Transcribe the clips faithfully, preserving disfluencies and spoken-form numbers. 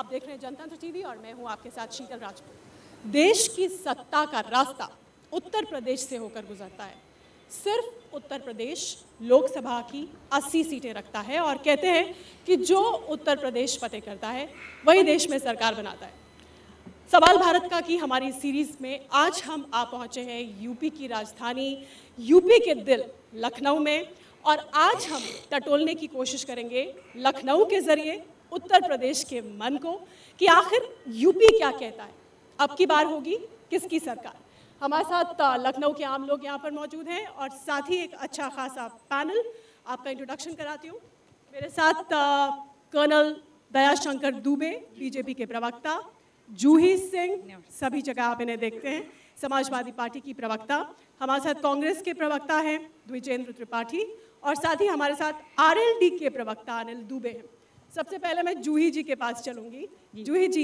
देख रहे हैं जनतंत्र टीवी और मैं हूं आपके साथ शीतल राजपूत। देश की सत्ता का रास्ता उत्तर प्रदेश से होकर गुजरता है। सिर्फ उत्तर प्रदेश लोकसभा की अस्सी सीटें रखता है और कहते हैं कि जो उत्तर प्रदेश फतेह करता है वही देश में सरकार बनाता है। सवाल भारत का की हमारी सीरीज में आज हम आ पहुंचे हैं यूपी की राजधानी, यूपी के दिल लखनऊ में, और आज हम टटोलने की कोशिश करेंगे लखनऊ के जरिए उत्तर प्रदेश के मन को कि आखिर यूपी क्या कहता है, अब की बार होगी किसकी सरकार। हमारे साथ लखनऊ के आम लोग यहाँ पर मौजूद हैं और साथ ही एक अच्छा खासा पैनल। आपका इंट्रोडक्शन कराती हूँ। मेरे साथ कर्नल दयाशंकर दुबे, बीजेपी के प्रवक्ता, जूही सिंह, सभी जगह आप इन्हें देखते हैं, समाजवादी पार्टी की प्रवक्ता। हमारे साथ कांग्रेस के प्रवक्ता हैं द्विजेंद्र त्रिपाठी, और साथ ही हमारे साथ आरएलडी के प्रवक्ता अनिल दुबे हैं। सबसे पहले मैं जूही जी के पास चलूंगी। जूही जी,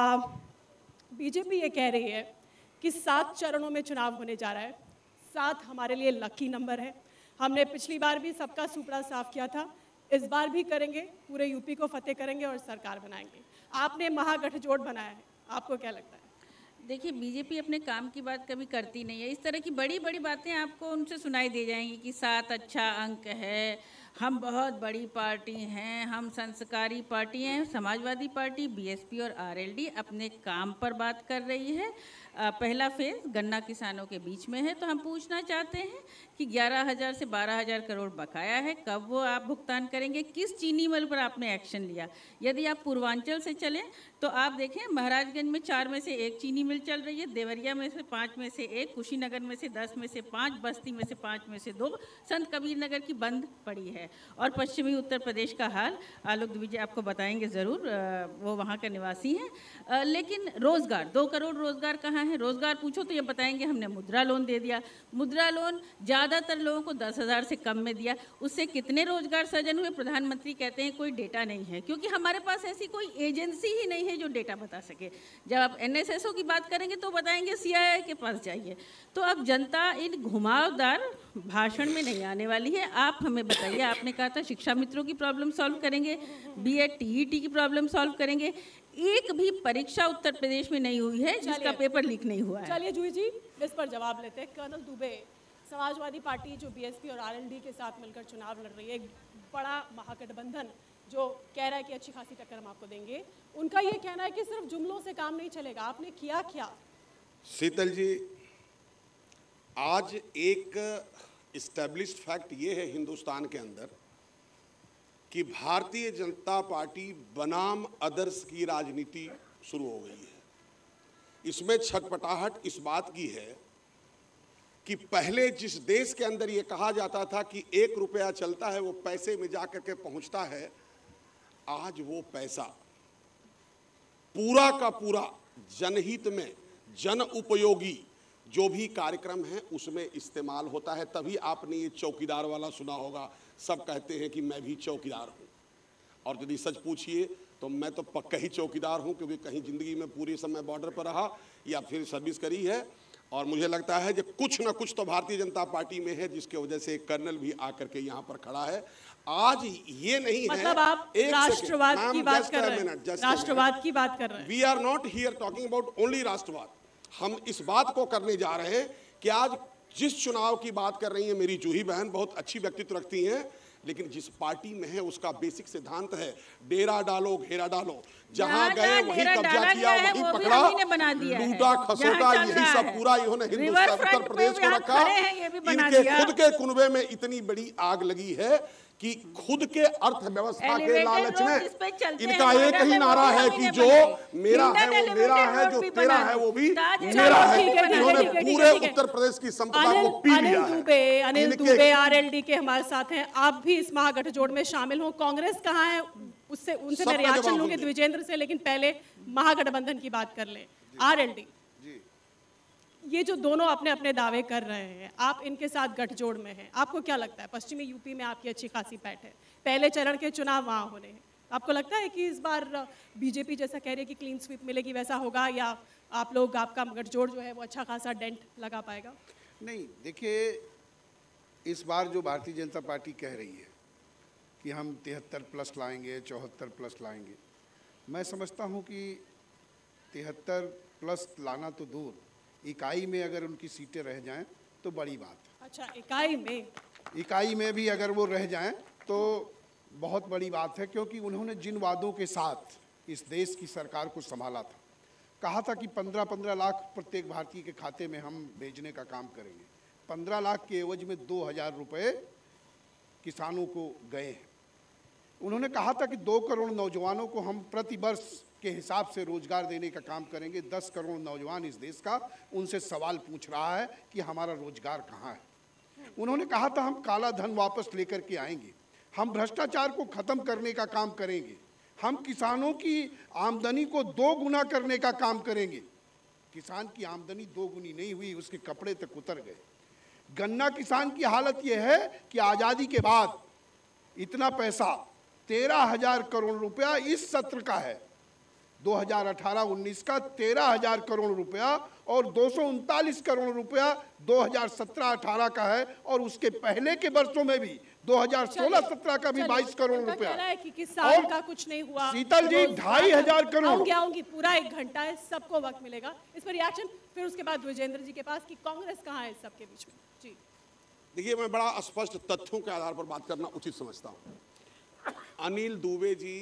बीजेपी ये कह रही है कि सात चरणों में चुनाव होने जा रहा है। सात हमारे लिए लकी नंबर है। हमने पिछली बार भी सबका सुपड़ा साफ किया था, इस बार भी करेंगे, पूरे यूपी को फतेह करेंगे और सरकार बनाएंगे। आपने महागठजोड़ बनाया है, आपको क्या लगता है? देखिए, बीजेपी अपने काम की बात कभी करती नहीं है। इस तरह की बड़ी बड़ी बातें आपको उनसे सुनाई दे जाएंगी कि सात अच्छा अंक है, हम बहुत बड़ी पार्टी हैं, हम संस्कारी पार्टी हैं। समाजवादी पार्टी, बीएसपी और आरएलडी अपने काम पर बात कर रही है। पहला फेज गन्ना किसानों के बीच में है, तो हम पूछना चाहते हैं कि ग्यारह हज़ार से बारह हज़ार करोड़ बकाया है, कब वो आप भुगतान करेंगे? किस चीनी मिल पर आपने एक्शन लिया? यदि आप पूर्वांचल से चलें तो आप देखें, महाराजगंज में चार में से एक चीनी मिल चल रही है, देवरिया में से पाँच में से एक, कुशीनगर में से दस में से पाँच, बस्ती में से पाँच में से दो, संत कबीर नगर की बंद पड़ी है। और पश्चिमी उत्तर प्रदेश का हाल आलोक दुबे जी आपको बताएंगे ज़रूर, वो वहाँ का निवासी हैं। लेकिन रोज़गार, दो करोड़ रोज़गार कहाँ है? रोज़गार पूछो तो ये बताएंगे हमने मुद्रा लोन दे दिया। मुद्रा लोन ज़्यादातर लोगों को दस हज़ार से कम में दिया, उससे कितने रोज़गार सृजन हुए? प्रधानमंत्री कहते हैं कोई डेटा नहीं है, क्योंकि हमारे पास ऐसी कोई एजेंसी ही नहीं है जो डेटा बता सके। जब आप एनएसएसओ की बात करेंगे तो बताएंगे सीआईआई के पास जाइए। तो अब जनता इन घुमावदार भाषण में नहीं आने वाली है। आप हमें बताइए, आपने कहा था शिक्षा मित्रों की प्रॉब्लम सॉल्व करेंगे, बीएड टीईटी की प्रॉब्लम सॉल्व करेंगे। एक भी परीक्षा उत्तर प्रदेश में नहीं हुई है जिसका पेपर लीक नहीं हुआ है। चलिए जूही जी, इस पर जवाब लेते हैं। कर्नल दुबे, समाजवादी पार्टी जो बीएसपी और आरएलडी के साथ मिलकर चुनाव लड़ रही है, एक बड़ा महागठबंधन जो कह रहा है कि अच्छी खासी टक्कर हम आपको देंगे, उनका ये कहना है कि सिर्फ जुमलों से काम नहीं चलेगा। आपने किया क्या? शीतल जी, आज एक इस्टेब्लिश्ड फैक्ट ये है हिंदुस्तान के अंदर कि भारतीय जनता पार्टी बनाम आदर्श की राजनीति शुरू हो गई है। इसमें छटपटाहट इस बात की है कि पहले जिस देश के अंदर ये कहा जाता था कि एक रुपया चलता है वो पैसे में जाकर के पहुंचता है, आज वो पैसा पूरा का पूरा जनहित में, जन उपयोगी जो भी कार्यक्रम है उसमें इस्तेमाल होता है। तभी आपने ये चौकीदार वाला सुना होगा, सब कहते हैं कि मैं भी चौकीदार हूँ। और यदि सच पूछिए तो मैं तो पक्का ही चौकीदार हूँ, क्योंकि कहीं ज़िंदगी में पूरे समय बॉर्डर पर रहा या फिर सर्विस करी है। और मुझे लगता है कि कुछ ना कुछ तो भारतीय जनता पार्टी में है, जिसकी वजह से एक कर्नल भी आकर के यहाँ पर खड़ा है। आज ये नहीं मतलब है, आप राष्ट्रवाद की बात कर रहे हैं, राष्ट्रवाद की बात कर रहे हैं। We are not here talking about only राष्ट्रवाद। हम इस बात को करने जा रहे हैं कि आज जिस चुनाव की बात कर रही है मेरी जूही बहन, बहुत अच्छी व्यक्तित्व रखती हैं, लेकिन जिस पार्टी में है उसका बेसिक सिद्धांत है डेरा डालो घेरा डालो। जहां गए वहीं कब्जा किया, वहीं पकड़ा, लूटा खसोटा, यही सब पूरा इन्होंने हिंदुस्तान उत्तर प्रदेश को रखा। इनके खुद के कुनबे में इतनी बड़ी आग लगी है कि खुद के अर्थव्यवस्था के लालच में इनका एक ही नारा है कि जो मेरा है वो मेरा है, जो तेरा है वो भी मेरा है। इन्होंने पूरे उत्तर प्रदेश की संपदा को पी लिया है। अनिल दुबे आरएलडी के हमारे साथ हैं, आप भी इस महागठजोड़ में शामिल हो। कांग्रेस कहाँ है, उससे उनसे मैं रिएक्शन लूंगी द्विजेंद्र से, लेकिन पहले महागठबंधन की बात कर ले। आरएलडी, ये जो दोनों अपने अपने दावे कर रहे हैं, आप इनके साथ गठजोड़ में हैं, आपको क्या लगता है? पश्चिमी यूपी में आपकी अच्छी खासी पैठ है, पहले चरण के चुनाव वहाँ होने हैं, आपको लगता है कि इस बार बीजेपी जैसा कह रही है कि क्लीन स्वीप मिलेगी, वैसा होगा, या आप लोग, आपका गठजोड़ जो है वो अच्छा खासा डेंट लगा पाएगा? नहीं, देखिए, इस बार जो भारतीय जनता पार्टी कह रही है कि हम तिहत्तर प्लस लाएंगे, चौहत्तर प्लस लाएंगे, मैं समझता हूं कि तिहत्तर प्लस लाना तो दूर, इकाई में अगर उनकी सीटें रह जाएं तो बड़ी बात है। अच्छा, इकाई में इकाई में भी अगर वो रह जाएं तो बहुत बड़ी बात है, क्योंकि उन्होंने जिन वादों के साथ इस देश की सरकार को संभाला था, कहा था कि पंद्रह पंद्रह लाख प्रत्येक भारतीय के खाते में हम भेजने का काम करेंगे। पंद्रह लाख के एवज में दो हजार रुपये किसानों को गए हैं। उन्होंने कहा था कि दो करोड़ नौजवानों को हम प्रति वर्ष के हिसाब से रोजगार देने का काम करेंगे। दस करोड़ नौजवान इस देश का उनसे सवाल पूछ रहा है कि हमारा रोजगार कहाँ है। उन्होंने कहा था हम काला धन वापस लेकर के आएंगे, हम भ्रष्टाचार को खत्म करने का काम करेंगे, हम किसानों की आमदनी को दो गुना करने का काम करेंगे। किसान की आमदनी दो गुनी नहीं हुई, उसके कपड़े तक उतर गए। गन्ना किसान की हालत यह है कि आज़ादी के बाद इतना पैसा तेरह हजार करोड़ रुपया इस सत्र का है, दो हजार अठारह उन्नीस का तेरह हजार करोड़ रुपया, और दो सौ उनतालीस करोड़ रुपया दो हजार सत्रह अठारह का है, और उसके पहले के वर्षों में भी दो हजार सोलह सत्रह का भी बाईस करोड़ रुपया। है कि किसान का कुछ नहीं हुआ। शीतल जी ढाई हजार करोड़। आऊंगी आऊंगी पूरा एक घंटा है, सबको वक्त मिलेगा इस पर रिएक्शन, फिर उसके बाद विजेंद्र जी के पास कि कांग्रेस कहाँ है इस सबके बीच में। जी देखिए, मैं बड़ा स्पष्ट तथ्यों के आधार पर बात करना उचित समझता हूं। अनिल दुबे जी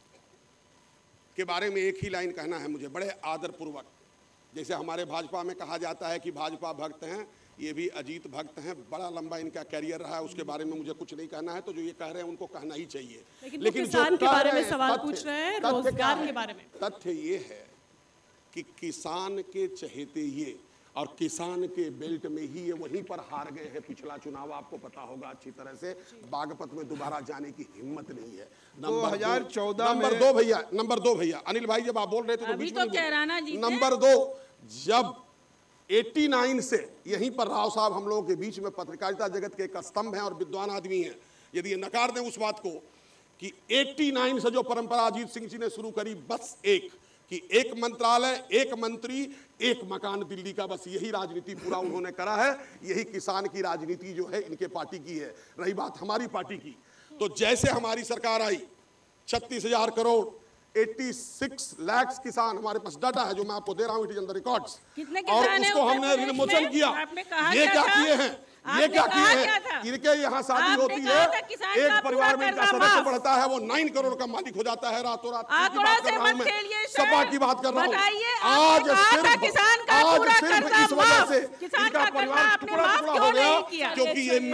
के बारे में एक ही लाइन कहना है मुझे, बड़े आदरपूर्वक। जैसे हमारे भाजपा में कहा जाता है कि भाजपा भक्त हैं, ये भी अजीत भक्त हैं, बड़ा लंबा इनका कैरियर रहा है, उसके बारे में मुझे कुछ नहीं कहना है। तो जो ये कह रहे हैं उनको कहना ही चाहिए। लेकिन, लेकिन किसान के बारे में सवाल पूछ रहे हैं, रोजगार के बारे में। तथ्य ये है कि किसान के चहेते ये, और किसान के बेल्ट में ही ये वहीं पर हार गए हैं। पिछला चुनाव आपको पता होगा अच्छी तरह से, बागपत में दोबारा जाने की हिम्मत नहीं है। दो हजार चौदह नंबर दो भैया, नंबर दो भैया, अनिल भाई जब आप बोल रहे थे तो अभी बीच तो में कैराना जी नंबर दो, जब नवासी से यहीं पर राव साहब हम लोगों के बीच में पत्रकारिता जगत के एक स्तंभ हैं और विद्वान आदमी हैं, यदि ये नकार दें उस बात को कि नवासी से जो परंपरा अजीत सिंह जी ने शुरू करी, बस एक कि एक मंत्रालय, एक मंत्री, एक मकान दिल्ली का, बस यही राजनीति पूरा उन्होंने करा है। यही किसान की राजनीति जो है इनके पार्टी की है। रही बात हमारी पार्टी की, तो जैसे हमारी सरकार आई, छत्तीस हजार करोड़, छियासी लाख किसान, हमारे पास डाटा है जो मैं आपको दे रहा हूं, it is on the records, और उसको हमने विमोचन किया। ये क्या किए हैं, ये क्या किए हैं, इनके यहाँ शादी होती है, एक परिवार में इनका सदस्य बढ़ता है, वो नाइन करोड़ का मालिक हो जाता है रातों रात। की बात कर रहा हूं मैं, सपा की बात कर रहा हूं। आज सिर्फ आज सिर्फ इस वजह से इनका परिवार टुकड़ा टुकड़ा हो गया, क्योंकि ये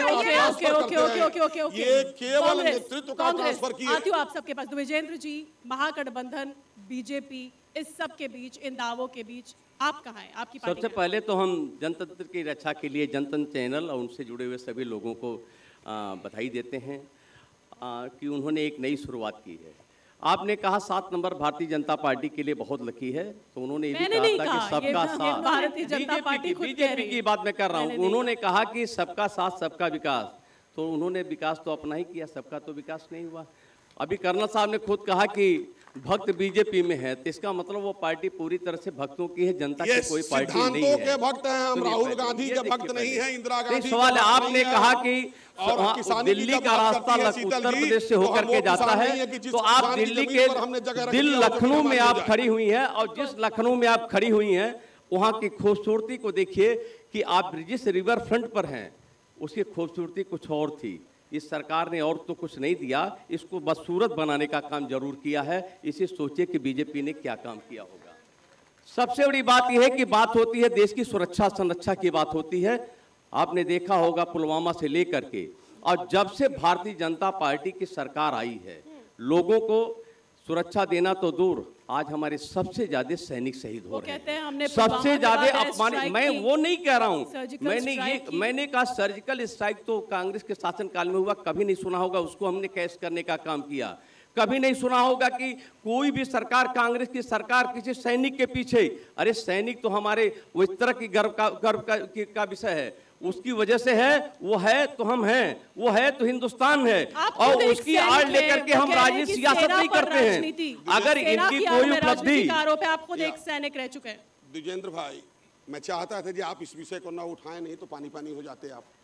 नेतृत्व, ये केवल नेतृत्व का ट्रांसफर किया। आती हूँ आप सबके पास, विजेंद्र जी, महागठबंधन, बीजेपी, इस सब के बीच, इन दावों के बीच आप कहाँ हैं, आपकी पार्टी? सबसे पहले तो हम जनतंत्र की रक्षा के लिए जनतंत्र चैनल और उनसे जुड़े हुए सभी लोगों को बधाई देते हैं आ, कि उन्होंने एक नई शुरुआत की है। आपने कहा सात नंबर भारतीय जनता पार्टी के लिए बहुत लकी है, तो उन्होंने ये भी कहा था कि सबका साथ, भारतीय जनता पार्टी बीजेपी की बात मैं कर रहा हूँ, उन्होंने कहा कि सबका साथ सबका विकास, तो उन्होंने विकास तो अपना ही किया, सबका तो विकास नहीं हुआ। अभी कर्नल साहब ने खुद कहा कि भक्त बीजेपी में है, तो इसका मतलब वो पार्टी पूरी तरह से भक्तों की है, जनता की कोई पार्टी नहीं है। के भक्त हैं हम, राहुल गांधी के भक्त नहीं है, इंदिरा गांधी। सवाल है, आपने कहा कि दिल्ली का रास्ता उत्तर प्रदेश से होकर के जाता है, तो आप दिल्ली के दिल लखनऊ में आप खड़ी हुई हैं, और जिस लखनऊ में आप खड़ी हुई हैं वहाँ की खूबसूरती को देखिए कि आप जिस रिवर फ्रंट पर हैं उसकी खूबसूरती कुछ और थी। इस सरकार ने और तो कुछ नहीं दिया, इसको बदसूरत बनाने का काम जरूर किया है। इसे सोचिए कि बीजेपी ने क्या काम किया होगा। सबसे बड़ी बात यह है कि बात होती है देश की सुरक्षा संरक्षा की बात होती है। आपने देखा होगा पुलवामा से लेकर के, और जब से भारतीय जनता पार्टी की सरकार आई है, लोगों को सुरक्षा देना तो दूर, आज हमारे सबसे ज्यादा सैनिक शहीद हो रहे हैं, हमने सबसे ज्यादा अपमानित। मैं वो नहीं कह रहा हूँ, मैंने ये मैंने कहा सर्जिकल स्ट्राइक तो कांग्रेस के शासनकाल में हुआ, कभी नहीं सुना होगा, उसको हमने कैश करने का काम किया। कभी नहीं सुना होगा कि कोई भी सरकार, कांग्रेस की सरकार किसी सैनिक के पीछे, अरे सैनिक तो हमारे वो इस तरह की गर्व का गर्व का, का विषय है, उसकी वजह से है, वो है तो हम हैं, वो है तो हिंदुस्तान है, और उसकी आड़ लेकर के हम राजनीति सियासत नहीं करते हैं। अगर इनकी कोई उपलब्धि, आप खुद एक सैनिक रह चुके हैं। द्विजेंद्र भाई, मैं चाहता था कि आप इस विषय को ना उठाएं, नहीं तो पानी पानी हो जाते आप।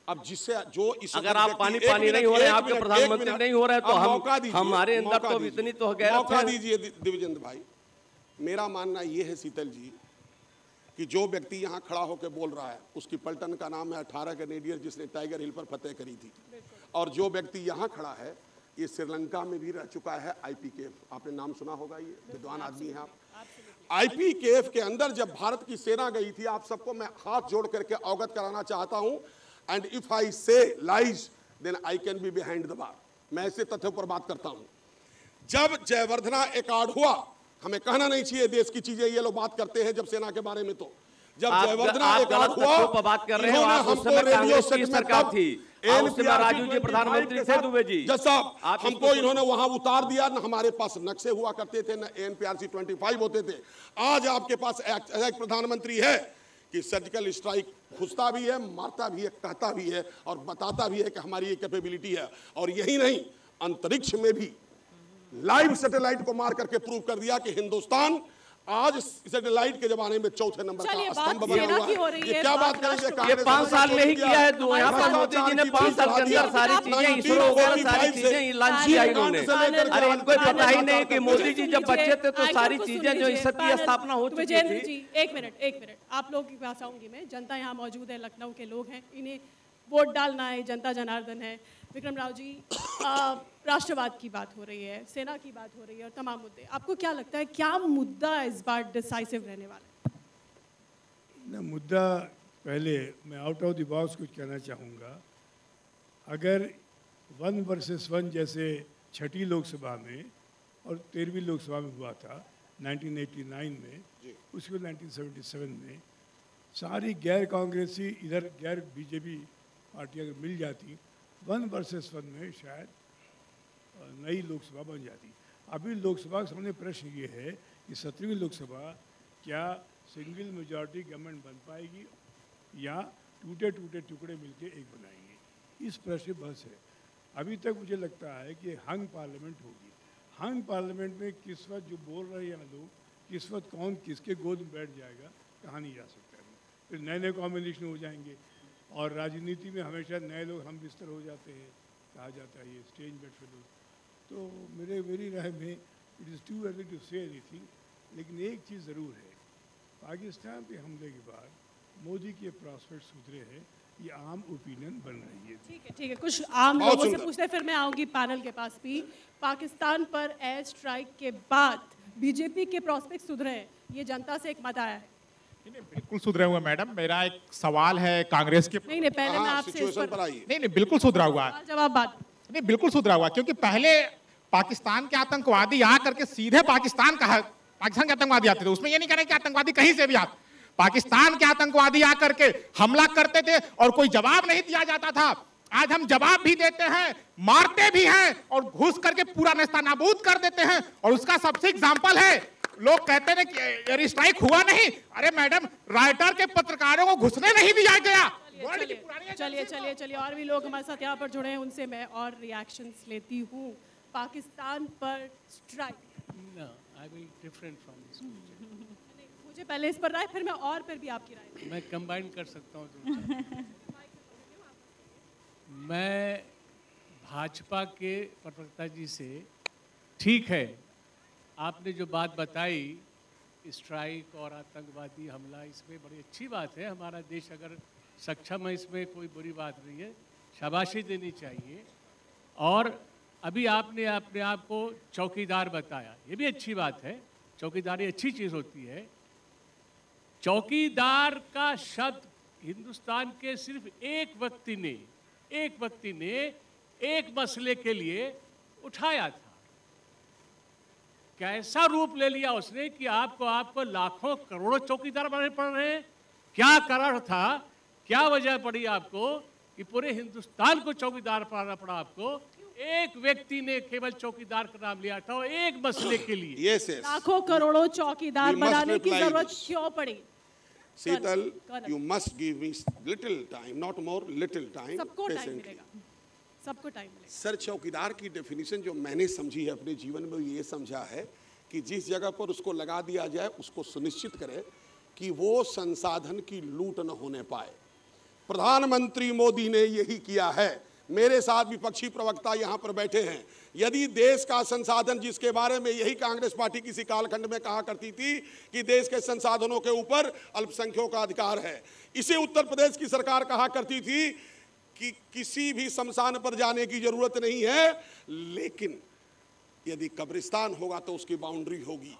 अब जिससे जो इस अगर आप पानी पानी नहीं हो रहे, आपके प्रधानमंत्री नहीं हो रहे, तो हम हमारे अंदर तो इतनी तो गैरत है। मौका दीजिए दिव्यचंद भाई। मेरा मानना ये है शीतल जी कि जो व्यक्ति यहाँ खड़ा होकर बोल रहा है उसकी पलटन का नाम है अठारह कैनेडियर जिसने टाइगर हिल पर फतेह करी थी, और जो व्यक्ति यहाँ खड़ा है ये श्रीलंका में भी रह चुका है आईपीकेएफ, आपने नाम सुना होगा, ये विद्वान आदमी है आप। आईपीकेएफ के अंदर जब भारत की सेना गई थी, आप सबको मैं हाथ जोड़ करके अवगत कराना चाहता हूं, and if I say lies then I can be behind the bar. मैं ऐसे तथ्यों पर बात करता हूं। जब जयवर्धना अकॉर्ड हुआ, हमें कहना नहीं चाहिए देश की चीजें ये लोग बात करते हैं जब सेना के बारे में, तो जब जयवर्धना अकॉर्ड हुआ बात कर रहे हैं, हमको रेडियो सेट सरकार थी, राजू जी प्रधानमंत्री थे, दुबे जी जज साहब, हमको इन्होंने वहां उतार दिया। न हमारे पास नक्शे हुआ करते थे, न एनपीआरसी पच्चीस होते थे। आज आपके पास एक प्रधानमंत्री है कि सर्जिकल स्ट्राइक घुसता भी है, मारता भी है, कहता भी है और बताता भी है कि हमारी ये कैपेबिलिटी है। और यही नहीं, अंतरिक्ष में भी लाइव सैटेलाइट को मार करके प्रूव कर दिया कि हिंदुस्तान आज सैटेलाइट के जमाने में चौथे नंबर का स्तंभ बना हुआ है। ये क्या बात करेंगे? ये पांच साल में ही किया है, यहाँ पर मोदी जी ने पांच साल के अंदर सारी चीजें, इसरो वगैरह सारी चीजें लॉन्च किया इन्होंने। अरे इनको पता ही नहीं कि मोदी जी जब बच्चे थे तो सारी चीजें जो इस की स्थापना हो चुकी थी। एक मिनट एक मिनट आप लोगों के पास आऊंगी मैं। जनता यहाँ मौजूद है, लखनऊ के लोग हैं, इन्हें वोट डालना है, जनता जनार्दन है। विक्रम राव जी, राष्ट्रवाद की बात हो रही है, सेना की बात हो रही है और तमाम मुद्दे, आपको क्या लगता है क्या मुद्दा इस बार डिसाइसिव रहने वाला है? ना मुद्दा, पहले मैं आउट ऑफ द बॉक्स कुछ कहना चाहूँगा। अगर वन वर्सेस वन जैसे छठी लोकसभा में और तेरहवीं लोकसभा में हुआ था नाइनटीन एटी नाइन में, उसके नाइनटीन सेवेंटी सेवन में सारी गैर कांग्रेसी इधर गैर बीजेपी पार्टी अगर मिल जाती, वन वर्सेस वन में शायद नई लोकसभा बन जाती। अभी लोकसभा के सामने प्रश्न ये है कि सत्रहवीं लोकसभा क्या सिंगल मेजॉरिटी गवर्नमेंट बन पाएगी या टूटे टूटे टुकड़े मिलके एक बनाएंगे, इस प्रश्न बहस है। अभी तक मुझे लगता है कि हंग पार्लियामेंट होगी। हंग पार्लियामेंट में किस वक्त जो बोल रहे हैं लोग, किस वक्त कौन किसके गोद में बैठ जाएगा, कहा नहीं जा सकता है। फिर नए नए कॉम्बिनेशन हो जाएंगे और राजनीति में हमेशा नए लोग हम बिस्तर हो जाते हैं, कहा जाता है ये स्टेज बेड फेलो। तो मेरे मेरी राय में it is too early to say anything, लेकिन एक चीज़ ज़रूर है, पाकिस्तान पे हमले के बाद मोदी के प्रॉस्पेक्ट सुधरे हैं, ये आम ओपिनियन बन रही है। ठीक है ठीक है, कुछ आम लोगों से पूछते हैं, फिर मैं आऊँगी पैनल के पास भी। पाकिस्तान पर एयर स्ट्राइक के बाद बीजेपी के प्रॉस्पेक्ट सुधरे हैं, ये जनता से एक मत आया है। नहीं, बिल्कुल सुधरा हुआ मैडम। मेरा एक सवाल है कांग्रेस के, नहीं नहीं पहले मैं आपसे इस पर नहीं नहीं बिल्कुल सुधरा हुआ है, जवाब बात नहीं बिल्कुल सुधरा हुआ, क्योंकि पहले पाकिस्तान के आतंकवादी आ करके सीधे पाकिस्तान का पाकिस्तान के आतंकवादी आते थे, उसमें ये नहीं कह रहे कि आतंकवादी कहीं से भी आते, पाकिस्तान के आतंकवादी आ करके हमला करते थे और कोई जवाब नहीं दिया जाता था। आज हम जवाब भी देते हैं, मारते भी हैं और घुस करके पूरा नेस्तनाबूद कर देते हैं। और उसका सबसे एग्जाम्पल है, लोग कहते हैं कि एयर स्ट्राइक हुआ नहीं, अरे मैडम राइटर के पत्रकारों को घुसने नहीं दिया गया। चलिए चलिए चलिए और भी लोग हमारे साथ यहाँ पर जुड़े हैं, उनसे मैं और रिएक्शंस लेती हूँ। पाकिस्तान पर strike, I will different from this. मुझे पहले इस पर राय, फिर मैं और फिर भी आपकी राय। मैं कंबाइन कर सकता हूँ। मैं भाजपा के प्रवक्ता जी से, ठीक है आपने जो बात बताई स्ट्राइक और आतंकवादी हमला, इसमें बड़ी अच्छी बात है। हमारा देश अगर सक्षम है, इसमें कोई बुरी बात नहीं है, शाबाशी देनी चाहिए। और अभी आपने अपने आप को चौकीदार बताया, ये भी अच्छी बात है, चौकीदारी अच्छी चीज़ होती है। चौकीदार का शब्द हिंदुस्तान के सिर्फ एक व्यक्ति ने एक व्यक्ति ने एक मसले के लिए उठाया था। कैसा रूप ले लिया उसने कि आपको आपको लाखों करोड़ों चौकीदार बनने पड़ रहे हैं। क्या कारण था, क्या वजह पड़ी आपको कि पूरे हिंदुस्तान को चौकीदार बनाना पड़ा आपको? एक व्यक्ति ने केवल चौकीदार का नाम लिया था, एक मसले के लिए। yes, yes. लाखों करोड़ों चौकीदार बनाने की जरूरत क्यों पड़ी? Sheetal, you must give me little time, not more, little time. सबको टाइम मिलेगा, सबको टाइम मिलेगा। सर, चौकीदार की डेफिनेशन जो मैंने समझी है अपने जीवन में, ये समझा है कि जिस जगह पर उसको लगा दिया जाए उसको सुनिश्चित करे कि वो संसाधन की लूट न होने पाए। प्रधानमंत्री मोदी ने यही किया है। मेरे साथ विपक्षी प्रवक्ता यहां पर बैठे हैं। यदि देश का संसाधन, जिसके बारे में यही कांग्रेस पार्टी किसी कालखंड में कहा करती थी कि देश के संसाधनों के ऊपर अल्पसंख्यकों का अधिकार है, इसे उत्तर प्रदेश की सरकार कहा करती थी कि किसी भी शमशान पर जाने की जरूरत नहीं है, लेकिन यदि कब्रिस्तान होगा तो उसकी बाउंड्री होगी।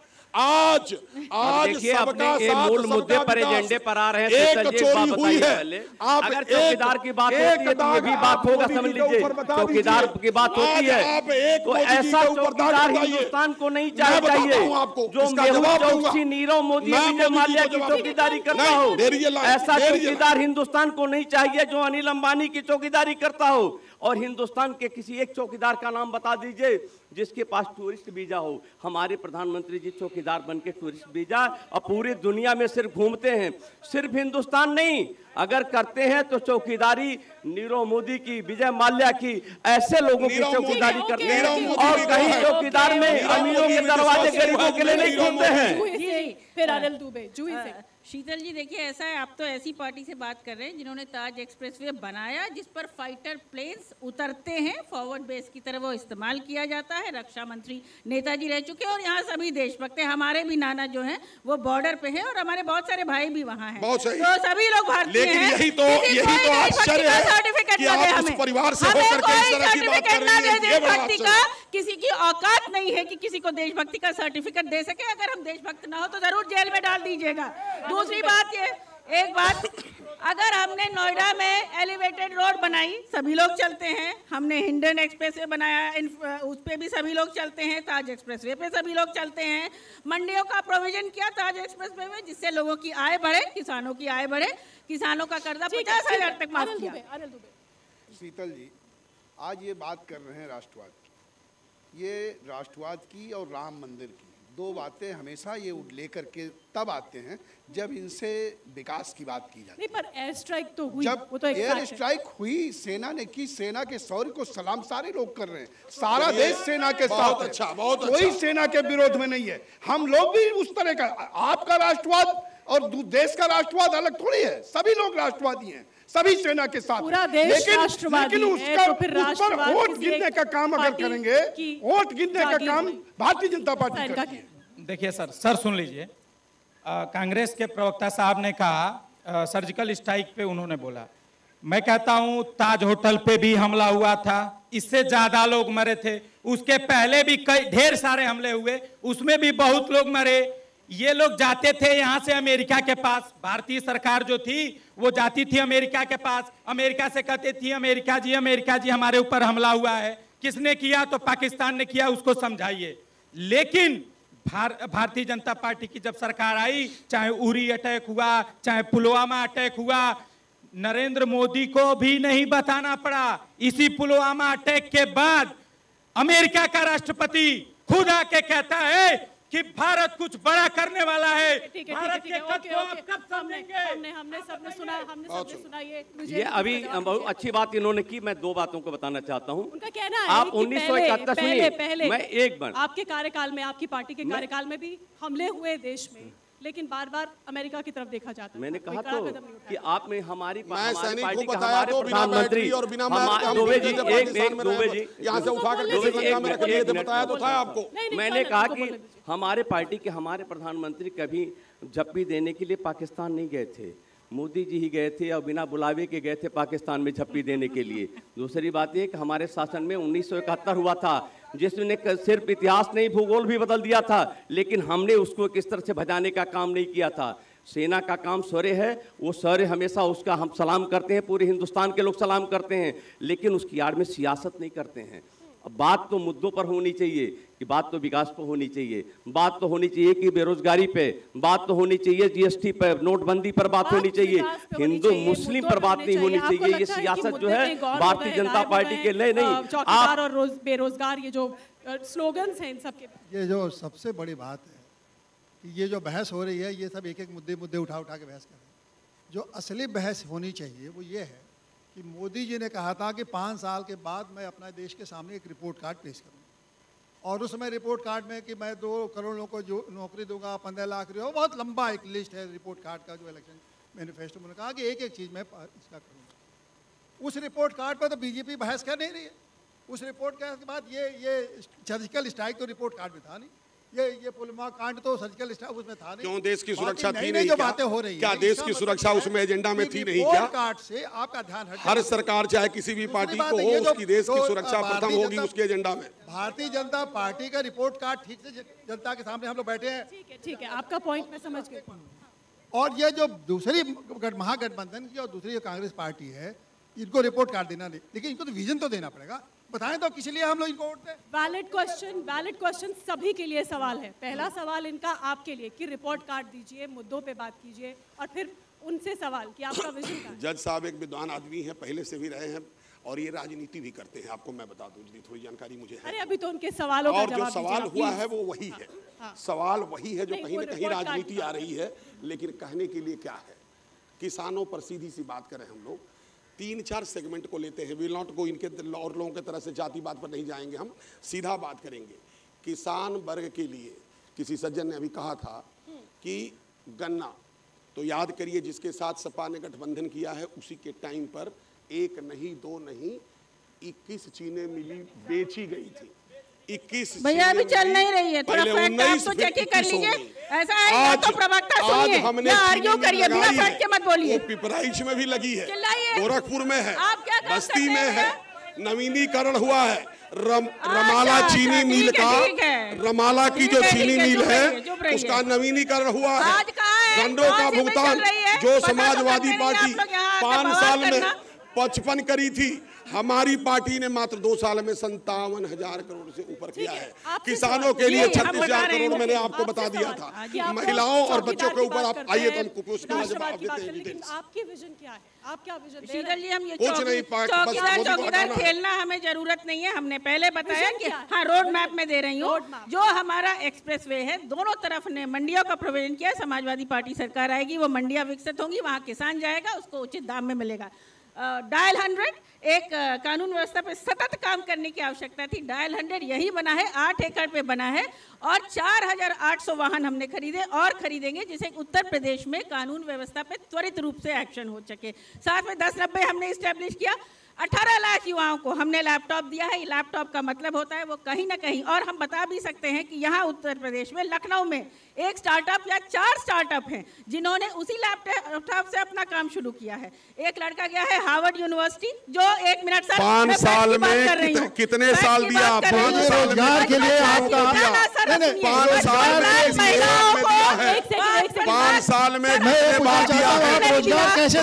आज आज सबका साथ मूल मुद्दे पर एजेंडे पर आ रहे हैं। एक चोरी हुई है। आप अगर चौकीदार की बात होती है तो ये भी बात होगा, समझ लीजिए। चौकीदार की बात होती है तो ऐसा चौकीदार हिंदुस्तान को नहीं चाहिए जो मेहुल चौकसी, नीरव मोदी, विजय माल्या की चौकीदारी करता हो। ऐसा चौकीदार हिंदुस्तान को नहीं चाहिए जो अनिल अंबानी की चौकीदारी करता हो। और हिंदुस्तान के किसी एक चौकीदार का नाम बता दीजिए जिसके पास टूरिस्ट वीजा हो। हमारे प्रधानमंत्री जी चौकीदार बनके टूरिस्ट वीजा और पूरी दुनिया में सिर्फ घूमते हैं, सिर्फ हिंदुस्तान नहीं। अगर करते हैं तो चौकीदारी नीरव मोदी की, विजय माल्या की, ऐसे लोगों की चौकीदारी करते हैं। और कहीं चौकीदार में अमीरों के दरवाजे गरीबों के लिए नहीं खोलते हैं। फिर अनिल दुबे, जूही सिंह। शीतल जी देखिए, ऐसा है, आप तो ऐसी पार्टी से बात कर रहे हैं जिन्होंने ताज एक्सप्रेसवे बनाया जिस पर फाइटर प्लेन्स उतरते हैं, फॉरवर्ड बेस की तरह वो इस्तेमाल किया जाता है। रक्षा मंत्री नेताजी रह चुके हैं और यहाँ सभी देशभक्त हैं। हमारे भी नाना जो हैं वो बॉर्डर पे हैं और हमारे बहुत सारे भाई भी वहाँ हैं। बहुत सही। तो सभी लोग भारतीय हैं। लेकिन यही तो यही तो आश्चर्य है सर्टिफिकेट कि आप उस परिवार से होकर के इस तरह की बात कर रही हैं। ये बड़ा आश्चर्य है। किसी की औकात नहीं है कि किसी को देशभक्ति का सर्टिफिकेट दे सके। अगर हम देशभक्त ना हो तो जरूर जेल में डाल दीजिएगा। दूसरी बात ये, एक बात, अगर हमने नोएडा में एलिवेटेड रोड बनाई, सभी लोग चलते हैं। हमने हिंडन एक्सप्रेसवे बनाया, उस पे भी सभी लोग चलते हैं। ताज एक्सप्रेसवे पे सभी लोग चलते हैं। मंडियों का प्रोविजन किया ताज एक्सप्रेसवे में जिससे लोगों की आय बढ़े, किसानों की आय बढ़े, किसानों का कर्जा पचास हजार तक माफ किया। शीतल जी, आज ये बात कर रहे हैं राष्ट्रवाद की, ये राष्ट्रवाद की और राम मंदिर की दो बातें हमेशा ये लेकर के तब आते हैं जब इनसे विकास की बात की जाती है। पर एयर स्ट्राइक तो हुई, जब वो तो एयर स्ट्राइक हुई, सेना ने की, सेना के शौर्य को सलाम सारे लोग कर रहे हैं। सारा देश सेना के साथ है। अच्छा, बहुत कोई अच्छा। सेना के विरोध में नहीं है। हम लोग भी उस तरह का, आपका राष्ट्रवाद और देश का राष्ट्रवाद अलग थोड़ी है। सभी लोग राष्ट्रवादी हैं, सभी सेना के साथ। पूरा देश लेकिन, राष्ट्रवादी लेकिन उसका, तो फिर उस पर वोट गिनने का काम अगर करेंगे, वोट गिनने का काम भारतीय जनता पार्टी करती है। देखिए सर सर सुन लीजिए, कांग्रेस के प्रवक्ता साहब ने कहा सर्जिकल स्ट्राइक पे उन्होंने बोला। मैं कहता हूं ताज होटल पे भी हमला हुआ था, इससे ज्यादा लोग मरे थे। उसके पहले भी कई ढेर सारे हमले हुए, उसमें भी बहुत लोग मरे। ये लोग जाते थे यहाँ से अमेरिका के पास, भारतीय सरकार जो थी वो जाती थी अमेरिका के पास, अमेरिका से कहते थी अमेरिका जी अमेरिका जी हमारे ऊपर हमला हुआ है। किसने किया? तो पाकिस्तान ने किया, उसको समझाइए। लेकिन भार, भारतीय जनता पार्टी की जब सरकार आई, चाहे उरी अटैक हुआ, चाहे पुलवामा अटैक हुआ, नरेंद्र मोदी को भी नहीं बताना पड़ा। इसी पुलवामा अटैक के बाद अमेरिका का राष्ट्रपति खुद आके कहता है कि भारत कुछ बड़ा करने वाला है। ठीक है, भारत ठीक है, के ओके, कद को ओके, आप कब समझेंगे? हमने हमने सबने सुना, हमने सबने सुना। ये ये अभी बहुत अच्छी बात इन्होंने की। मैं दो बातों को बताना चाहता हूँ। उनका कहना है आप कि उन्नीस सौ इकहत्तर पहले, सुनिए, पहले मैं एक बार आपके कार्यकाल में, आपकी पार्टी के कार्यकाल में भी हमले हुए देश में, लेकिन बार बार अमेरिका की तरफ देखा जाता है। मैंने कहा तो कि आप में हमारी मैं सैनिक पार्टी को का बताया हमारे तो बिना प्रधानमंत्री बैटरी और बिना हम- दुबे जी एक एक दुबे जी यहाँ से उठा कर श्रीलंका में रख लिए थे, बताया तो था आपको। मैंने कहा कि हमारे पार्टी के हमारे प्रधानमंत्री कभी झप्पी देने के लिए पाकिस्तान नहीं गए थे। मोदी जी ही गए थे और बिना बुलावे के गए थे पाकिस्तान में झप्पी देने के लिए। दूसरी बात ये कि हमारे शासन में उन्नीस सौ इकहत्तर हुआ था जिसने सिर्फ इतिहास नहीं भूगोल भी बदल दिया था, लेकिन हमने उसको किस तरह से भजाने का काम नहीं किया था। सेना का काम शौर्य है, वो शौर्य हमेशा उसका हम सलाम करते हैं, पूरे हिंदुस्तान के लोग सलाम करते हैं, लेकिन उसकी आड़ में सियासत नहीं करते हैं। बात तो मुद्दों पर होनी चाहिए कि बात तो विकास पर होनी चाहिए, बात तो होनी चाहिए कि बेरोजगारी पे, बात तो होनी चाहिए जीएसटी पे, नोटबंदी पर बात होनी चाहिए, हिंदू मुस्लिम पर बात नहीं होनी चाहिए। ये सियासत जो है भारतीय जनता पार्टी के लिए नहीं। चौकीदार और बेरोजगार, ये जो स्लोगन्स हैं इन सब के, ये जो सबसे बड़ी बात है कि ये जो बहस हो रही है, ये सब एक एक मुद्दे मुद्दे उठा उठा के बहस कर रहे हैं। जो असली बहस होनी चाहिए वो ये है कि मोदी जी ने कहा था कि पाँच साल के बाद मैं अपना देश के सामने एक रिपोर्ट कार्ड पेश करूँगा, और उसमें रिपोर्ट कार्ड में कि मैं दो करोड़ लोगों को जो नौकरी दूंगा, पंद्रह लाख रुपये, बहुत लंबा एक लिस्ट है रिपोर्ट कार्ड का जो इलेक्शन मैनिफेस्टो में कहा कि एक एक चीज़ मैं इसका करूँगा। उस रिपोर्ट कार्ड पर तो बीजेपी बहस कर नहीं रही है। उस रिपोर्ट के बाद ये ये सर्जिकल स्ट्राइक तो रिपोर्ट कार्ड में था नहीं, ये ये पुलवामा कांड तो सर्जिकल स्ट्राइक उसमें था नहीं। क्यों देश की सुरक्षा थी नहीं, नहीं? जो क्या, बातें हो रही क्या है, देश की सुरक्षा उसमें एजेंडा में थी नहीं? क्या कार्ड से आपका ध्यान हट, हर सरकार चाहे किसी भी पार्टी को हो, उसकी देश की सुरक्षा प्रथम होगी उसके एजेंडा में। भारतीय जनता पार्टी का रिपोर्ट कार्ड ठीक से जनता के सामने हम लोग बैठे हैं। ठीक है, ठीक है, आपका पॉइंट मैं समझ गई। और ये जो दूसरी महागठबंधन की और दूसरी जो कांग्रेस पार्टी है, इनको रिपोर्ट कार्ड देना नहीं, लेकिन इनको तो विजन तो देना पड़ेगा। बताएं तो किस लिए हम लोग इनको वोट दें? वैलिड क्वेश्चन, वैलिड क्वेश्चन सभी के लिए सवाल है। पहला सवाल इनका आपके लिए कि रिपोर्ट कार्ड दीजिए, मुद्दों पे बात कीजिए, और फिर उनसे सवाल कि आपका विजन क्या है। जज साहब एक विद्वान आदमी हैं, पहले से भी रहे हैं और ये राजनीति भी करते हैं, आपको मैं बता दूं, थोड़ी जानकारी मुझे है। अरे अभी तो उनके सवालों का और जवाब जो सवाल हुआ है वो वही हाँ, है। हाँ। सवाल वही है जो नहीं, कहीं वो ना कहीं रिपोर्ट राजनीति कार्ड आ रही है, लेकिन कहने के लिए क्या है? किसानों पर सीधी सी बात करें हम लोग, तीन चार सेगमेंट को लेते हैं, विल नॉट गो इनके और लोगों की तरह से जाति बात पर नहीं जाएंगे, हम सीधा बात करेंगे। किसान वर्ग के लिए किसी सज्जन ने अभी कहा था कि गन्ना, तो याद करिए जिसके साथ सपा ने गठबंधन किया है उसी के टाइम पर एक नहीं दो नहीं इक्कीस चीनी मिली बेची गई थी। इक्कीस भैया अभी चल नहीं रही है, थोड़ा फैक्ट आप तो चेक ही कर लीजिए। ऐसा है या तो प्रवक्ता सुनिए या आर्ग्यू करिए, बिना फैक्ट के मत बोलिए। पिपराइच में भी लगी है, चिल्लाइए। गोरखपुर में है, आप क्या कर बस्ती सकते में हैं? है, नवीनीकरण हुआ है। रम, रमाला चीनी मिल का, रमाला की जो चीनी मिल है उसका नवीनीकरण हुआ है। गंडों का भुगतान जो समाजवादी पार्टी पाँच साल में पचपन करी थी, हमारी पार्टी ने मात्र दो साल में संतावन हजार करोड़ से ऊपर किया है। किसानों के लिए छत्तीस हजार करोड़ मैंने आपको बता दिया था। महिलाओं और बच्चों के ऊपर आप आइए तो हम कुपोषण का जवाब देते हैं। लेकिन आपकी विजन क्या है? आप क्या विजन दे रहे शीतल जी, हम ये कुछ नहीं, चौकीदार चौकीदार खेलना हमें जरूरत नहीं है। हमने पहले बताया कि हाँ रोड मैप में दे रही हूँ, जो हमारा एक्सप्रेसवे है दोनों तरफ ने मंडियों का प्रोविजन किया। समाजवादी पार्टी सरकार आएगी, वो मंडियां विकसित होंगी, वहाँ किसान जाएगा, उसको उचित दाम में मिलेगा। डायल हंड्रेड एक कानून व्यवस्था पे सतत काम करने की आवश्यकता थी। डायल हंड्रेड यही बना है, आठ एकड़ पे बना है, और चार हजार आठ सौ वाहन हमने खरीदे और खरीदेंगे, जिसे उत्तर प्रदेश में कानून व्यवस्था पे त्वरित रूप से एक्शन हो सके। साथ में दस नब्बे हमने इस्टेब्लिश किया। अठारह लाख युवाओं को हमने लैपटॉप दिया है। लैपटॉप का मतलब होता है वो कहीं ना कहीं, और हम बता भी सकते हैं कि यहाँ उत्तर प्रदेश में लखनऊ में एक स्टार्टअप या चार स्टार्टअप हैं जिन्होंने उसी लैपटॉप से अपना काम शुरू किया है। एक लड़का गया है हार्वर्ड यूनिवर्सिटी, जो एक मिनट सर पाँच साल में कितने, कितने साल दिया आपको? रोजगार के लिए आपका पाँच साल पाँच साल में रोजगार कैसे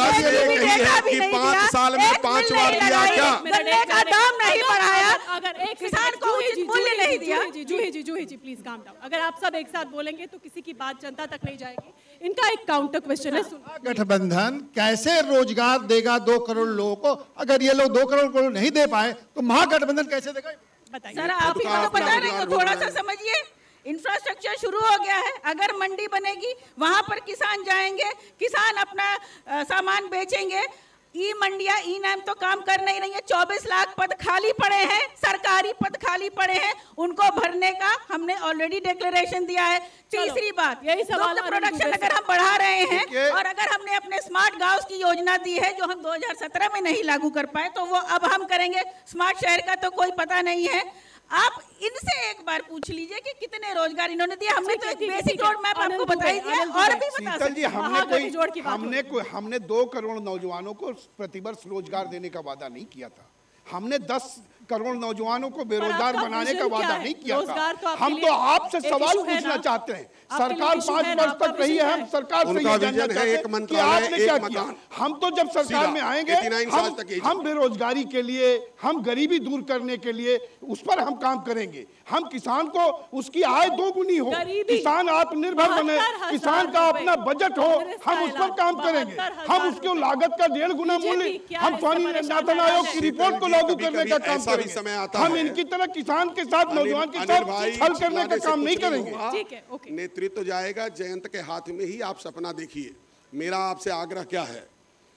कि पाँच साल में पांच बार दिया क्या? गन्ने का दाम नहीं बढ़ाया, अगर एक किसान को उचित मूल्य नहीं दिया। Juhi ji, Juhi ji please calm down. अगर आप सब एक साथ बोलेंगे तो किसी की बात जनता तक नहीं जाएगी। इनका एक काउंटर क्वेश्चन है, गठबंधन कैसे रोजगार देगा दो करोड़ लोगों को? अगर ये लोग दो करोड़ करोड़ नहीं दे पाए तो महागठबंधन कैसे देगा? बताइए सर, आप ही को तो बता रहे हो, थोड़ा सा समझिए। इंफ्रास्ट्रक्चर शुरू हो गया है, अगर मंडी बनेगी वहां पर किसान जाएंगे, किसान अपना आ, सामान बेचेंगे। ई मंडिया ई नाम तो काम कर नहीं रही है। चौबीस लाख पद खाली पड़े हैं, सरकारी पद खाली पड़े हैं, उनको भरने का हमने ऑलरेडी डिक्लेरेशन दिया है। तीसरी बात, यही सवाल प्रोडक्शन अगर हम बढ़ा रहे हैं और अगर हमने अपने स्मार्ट गांव की योजना दी है जो हम दो हज़ार सत्रह में नहीं लागू कर पाए, तो वो अब हम करेंगे। स्मार्ट शहर का तो कोई पता नहीं है। आप इनसे एक बार पूछ लीजिए कि कितने रोजगार इन्होंने दिया। हमने तो एक बेसिक रोड मैप आपको बताई दिया, और भी बता शीतल जी, हमने कोई हमने बात कोई हमने दो करोड़ नौजवानों को प्रतिवर्ष रोजगार देने का वादा नहीं किया था। हमने दस करोड़ नौजवानों को बेरोजगार बनाने का वादा नहीं किया था। हम तो आपसे सवाल पूछना चाहते हैं। सरकार पांच वर्ष तक रही है, हम सरकार से ये जानना चाहते हैं कि आपने क्या किया। हम तो जब सरकार में आएंगे हम, हम बेरोजगारी के लिए, हम गरीबी दूर करने के लिए उस पर हम काम करेंगे। हम किसान को उसकी आय दोगुनी हो, किसान आत्मनिर्भर बने, किसान का अपना बजट हो, हम उस पर काम करेंगे। हम उसको लागत का डेढ़ गुना मूल्य, हम स्वामीनाथन आयोग की रिपोर्ट को लागू करने का काम करेंगे। हम इनकी तरह किसान के साथ, नौजवान के साथ छल करने का काम नहीं करेंगे। नेतृत्व जाएगा जयंत के हाथ में ही। आप सपना देखिए। मेरा आपसे आग्रह क्या है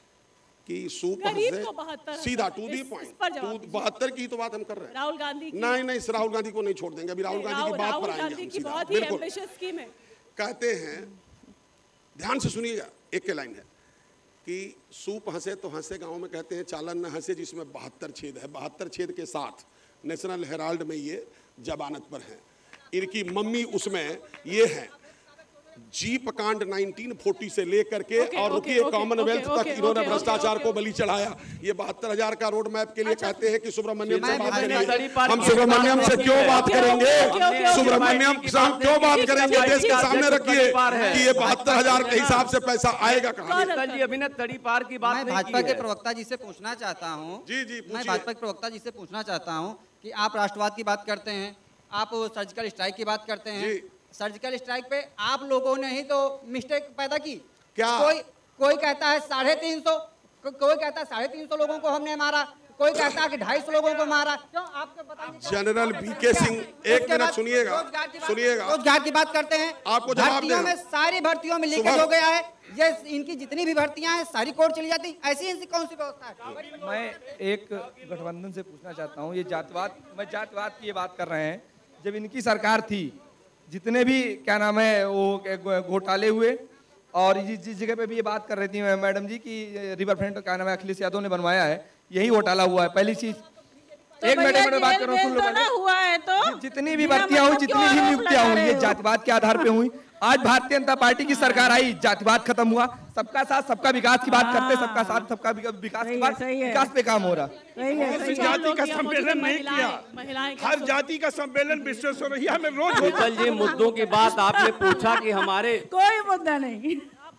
कि सुपर से सीधा टू दी पॉइंट, बहत्तर की तो बात हम कर रहे हैं। राहुल गांधी नहीं नहीं राहुल गांधी को नहीं छोड़ देंगे। अभी राहुल गांधी की बात पर आएंगे। बहुत ही एम्बिशियस स्कीम है। कहते हैं, ध्यान से सुनिएगा, एक के लाइन है कि सूप हंसे तो हंसे, गांव में कहते हैं चालन न हंसे, जिसमें बहत्तर छेद है। बहत्तर छेद के साथ नेशनल हेराल्ड में ये जमानत पर हैं। इनकी मम्मी उसमें ये है। जीप कांड नाइनटीन फोर्टी से लेकर के okay, और रुकिए okay, कॉमनवेल्थ okay, तक okay, इन्होंने okay, भ्रष्टाचार okay, को बलि चढ़ाया। ये बहत्तर हजार का रोड मैप के लिए कहते हैं कि सुब्रमण्यम से बात करेंगे। हम हम सुब्रमण्यम से क्यों बात करेंगे? सुब्रमण्यम से हम क्यों बात करेंगे? देश के सामने रखिए कि ये बहत्तर हजार के हिसाब से पैसा आएगा कहाँ? जी अभी ने तड़ी पार की बात मैं भाजपा के प्रवक्ता जी से पूछना चाहता हूँ जी जी मैं भाजपा के प्रवक्ता जी से पूछना चाहता हूँ कि आप राष्ट्रवाद की बात करते हैं, आप सर्जिकल स्ट्राइक की बात करते हैं। सर्जिकल स्ट्राइक पे आप लोगों ने ही तो मिस्टेक पैदा की। क्या? कोई कोई कहता है साढ़े तीन सौ, कोई कहता है साढ़े तीन सौ लोगों को हमने मारा, कोई कहता है कि ढाई सौ लोगों को मारा। क्यों? आपको बताइए। जनरल बीके सिंह, एक मिनट सुनिएगा सुनिएगा रोजगार की बात करते हैं, आपको जवाब भर्तियों में सारी भर्तियों में लीकेज हो गया है। ये इनकी जितनी भी भर्तियां हैं सारी कोर्ट चली जाती, ऐसी इनकी कौन सी व्यवस्था है? मैं एक गठबंधन से पूछना चाहता हूँ, ये जातवाद, मैं जातवाद की ये बात कर रहे हैं। जब इनकी सरकार थी, जितने भी क्या नाम है वो घोटाले हुए, और जिस जिस जगह पे भी ये बात कर रही थी मैडम जी की रिवर फ्रंट क्या नाम है अखिलेश यादव ने बनवाया है, यही घोटाला हुआ है। पहली चीज तो एक मिनट में बात कर रहा हूँ, सुन लो तो ना हुआ है तो जितनी भी भर्तियां हुई, जितनी भी नियुक्तियां हुई, ये जातिवाद के आधार पे हुई। आज भारतीय जनता पार्टी की सरकार आई, जातिवाद खत्म हुआ, सबका साथ सबका विकास की बात करते, सबका साथ सबका विकास की बात, विकास पे काम हो रहा। जाति का सम्मेलन नहीं किया, हर जाति का सम्मेलन विश्वेश्वरैया में रोज। शीतल जी मुद्दों की बात आपने पूछा कि हमारे कोई मुद्दा नहीं,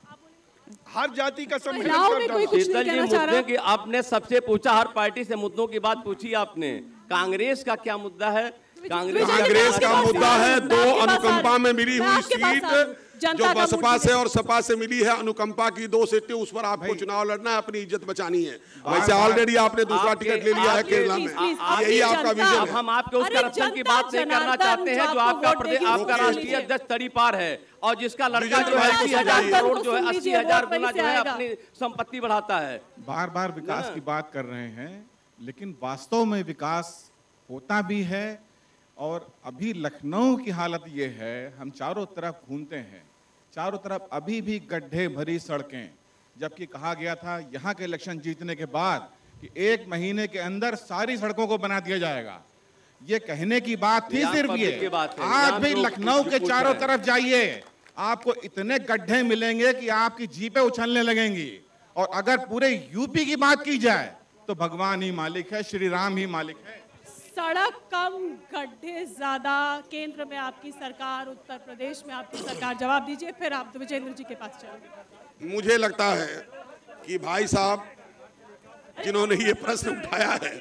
हर जाति का सम्मेलन। शीतल जी मुद्दे की आपने सबसे पूछा, हर पार्टी से मुद्दों की बात पूछी आपने। कांग्रेस का क्या मुद्दा है? कांग्रेस कांग्रेस का मुद्दा है दो अनुकंपा में मिली हुई सीट जो बसपा से और सपा से मिली है, अनुकंपा की दो सीटें, उस पर आपको चुनाव लड़ना है, अपनी इज्जत बचानी है। वैसे ऑलरेडी आपने दूसरा टिकट ले लिया है केरला में, यही आपका विजन है। हम आपके उस करप्शन की बात नहीं करना चाहते हैं जो आपका प्रदेश आपका राष्ट्रीय अध्यक्ष तड़ी पार है और जिसका लड़का जो है अस्सी हजार करोड़ जो है अस्सी हजार गुना जो है अपनी संपत्ति बढ़ाता है। बार बार विकास की बात कर रहे हैं, लेकिन वास्तव में विकास होता भी है। और अभी लखनऊ की हालत ये है, हम चारों तरफ घूमते हैं, चारों तरफ अभी भी गड्ढे भरी सड़कें, जबकि कहा गया था यहाँ के इलेक्शन जीतने के बाद कि एक महीने के अंदर सारी सड़कों को बना दिया जाएगा। ये कहने की बात थी सिर्फ ये। आज भी लखनऊ के चारों तरफ जाइए, आपको इतने गड्ढे मिलेंगे कि आपकी जीपें उछलने लगेंगी। और अगर पूरे यूपी की बात की जाए तो भगवान ही मालिक है, श्री राम ही मालिक है। सड़क कम, गड्ढे ज्यादा, केंद्र में आपकी सरकार, उत्तर प्रदेश में आपकी सरकार। जवाब दीजिए, फिर आप विजेंद्र जी के पास चलेंगे। मुझे लगता है कि भाई साहब जिन्होंने ये प्रश्न उठाया है,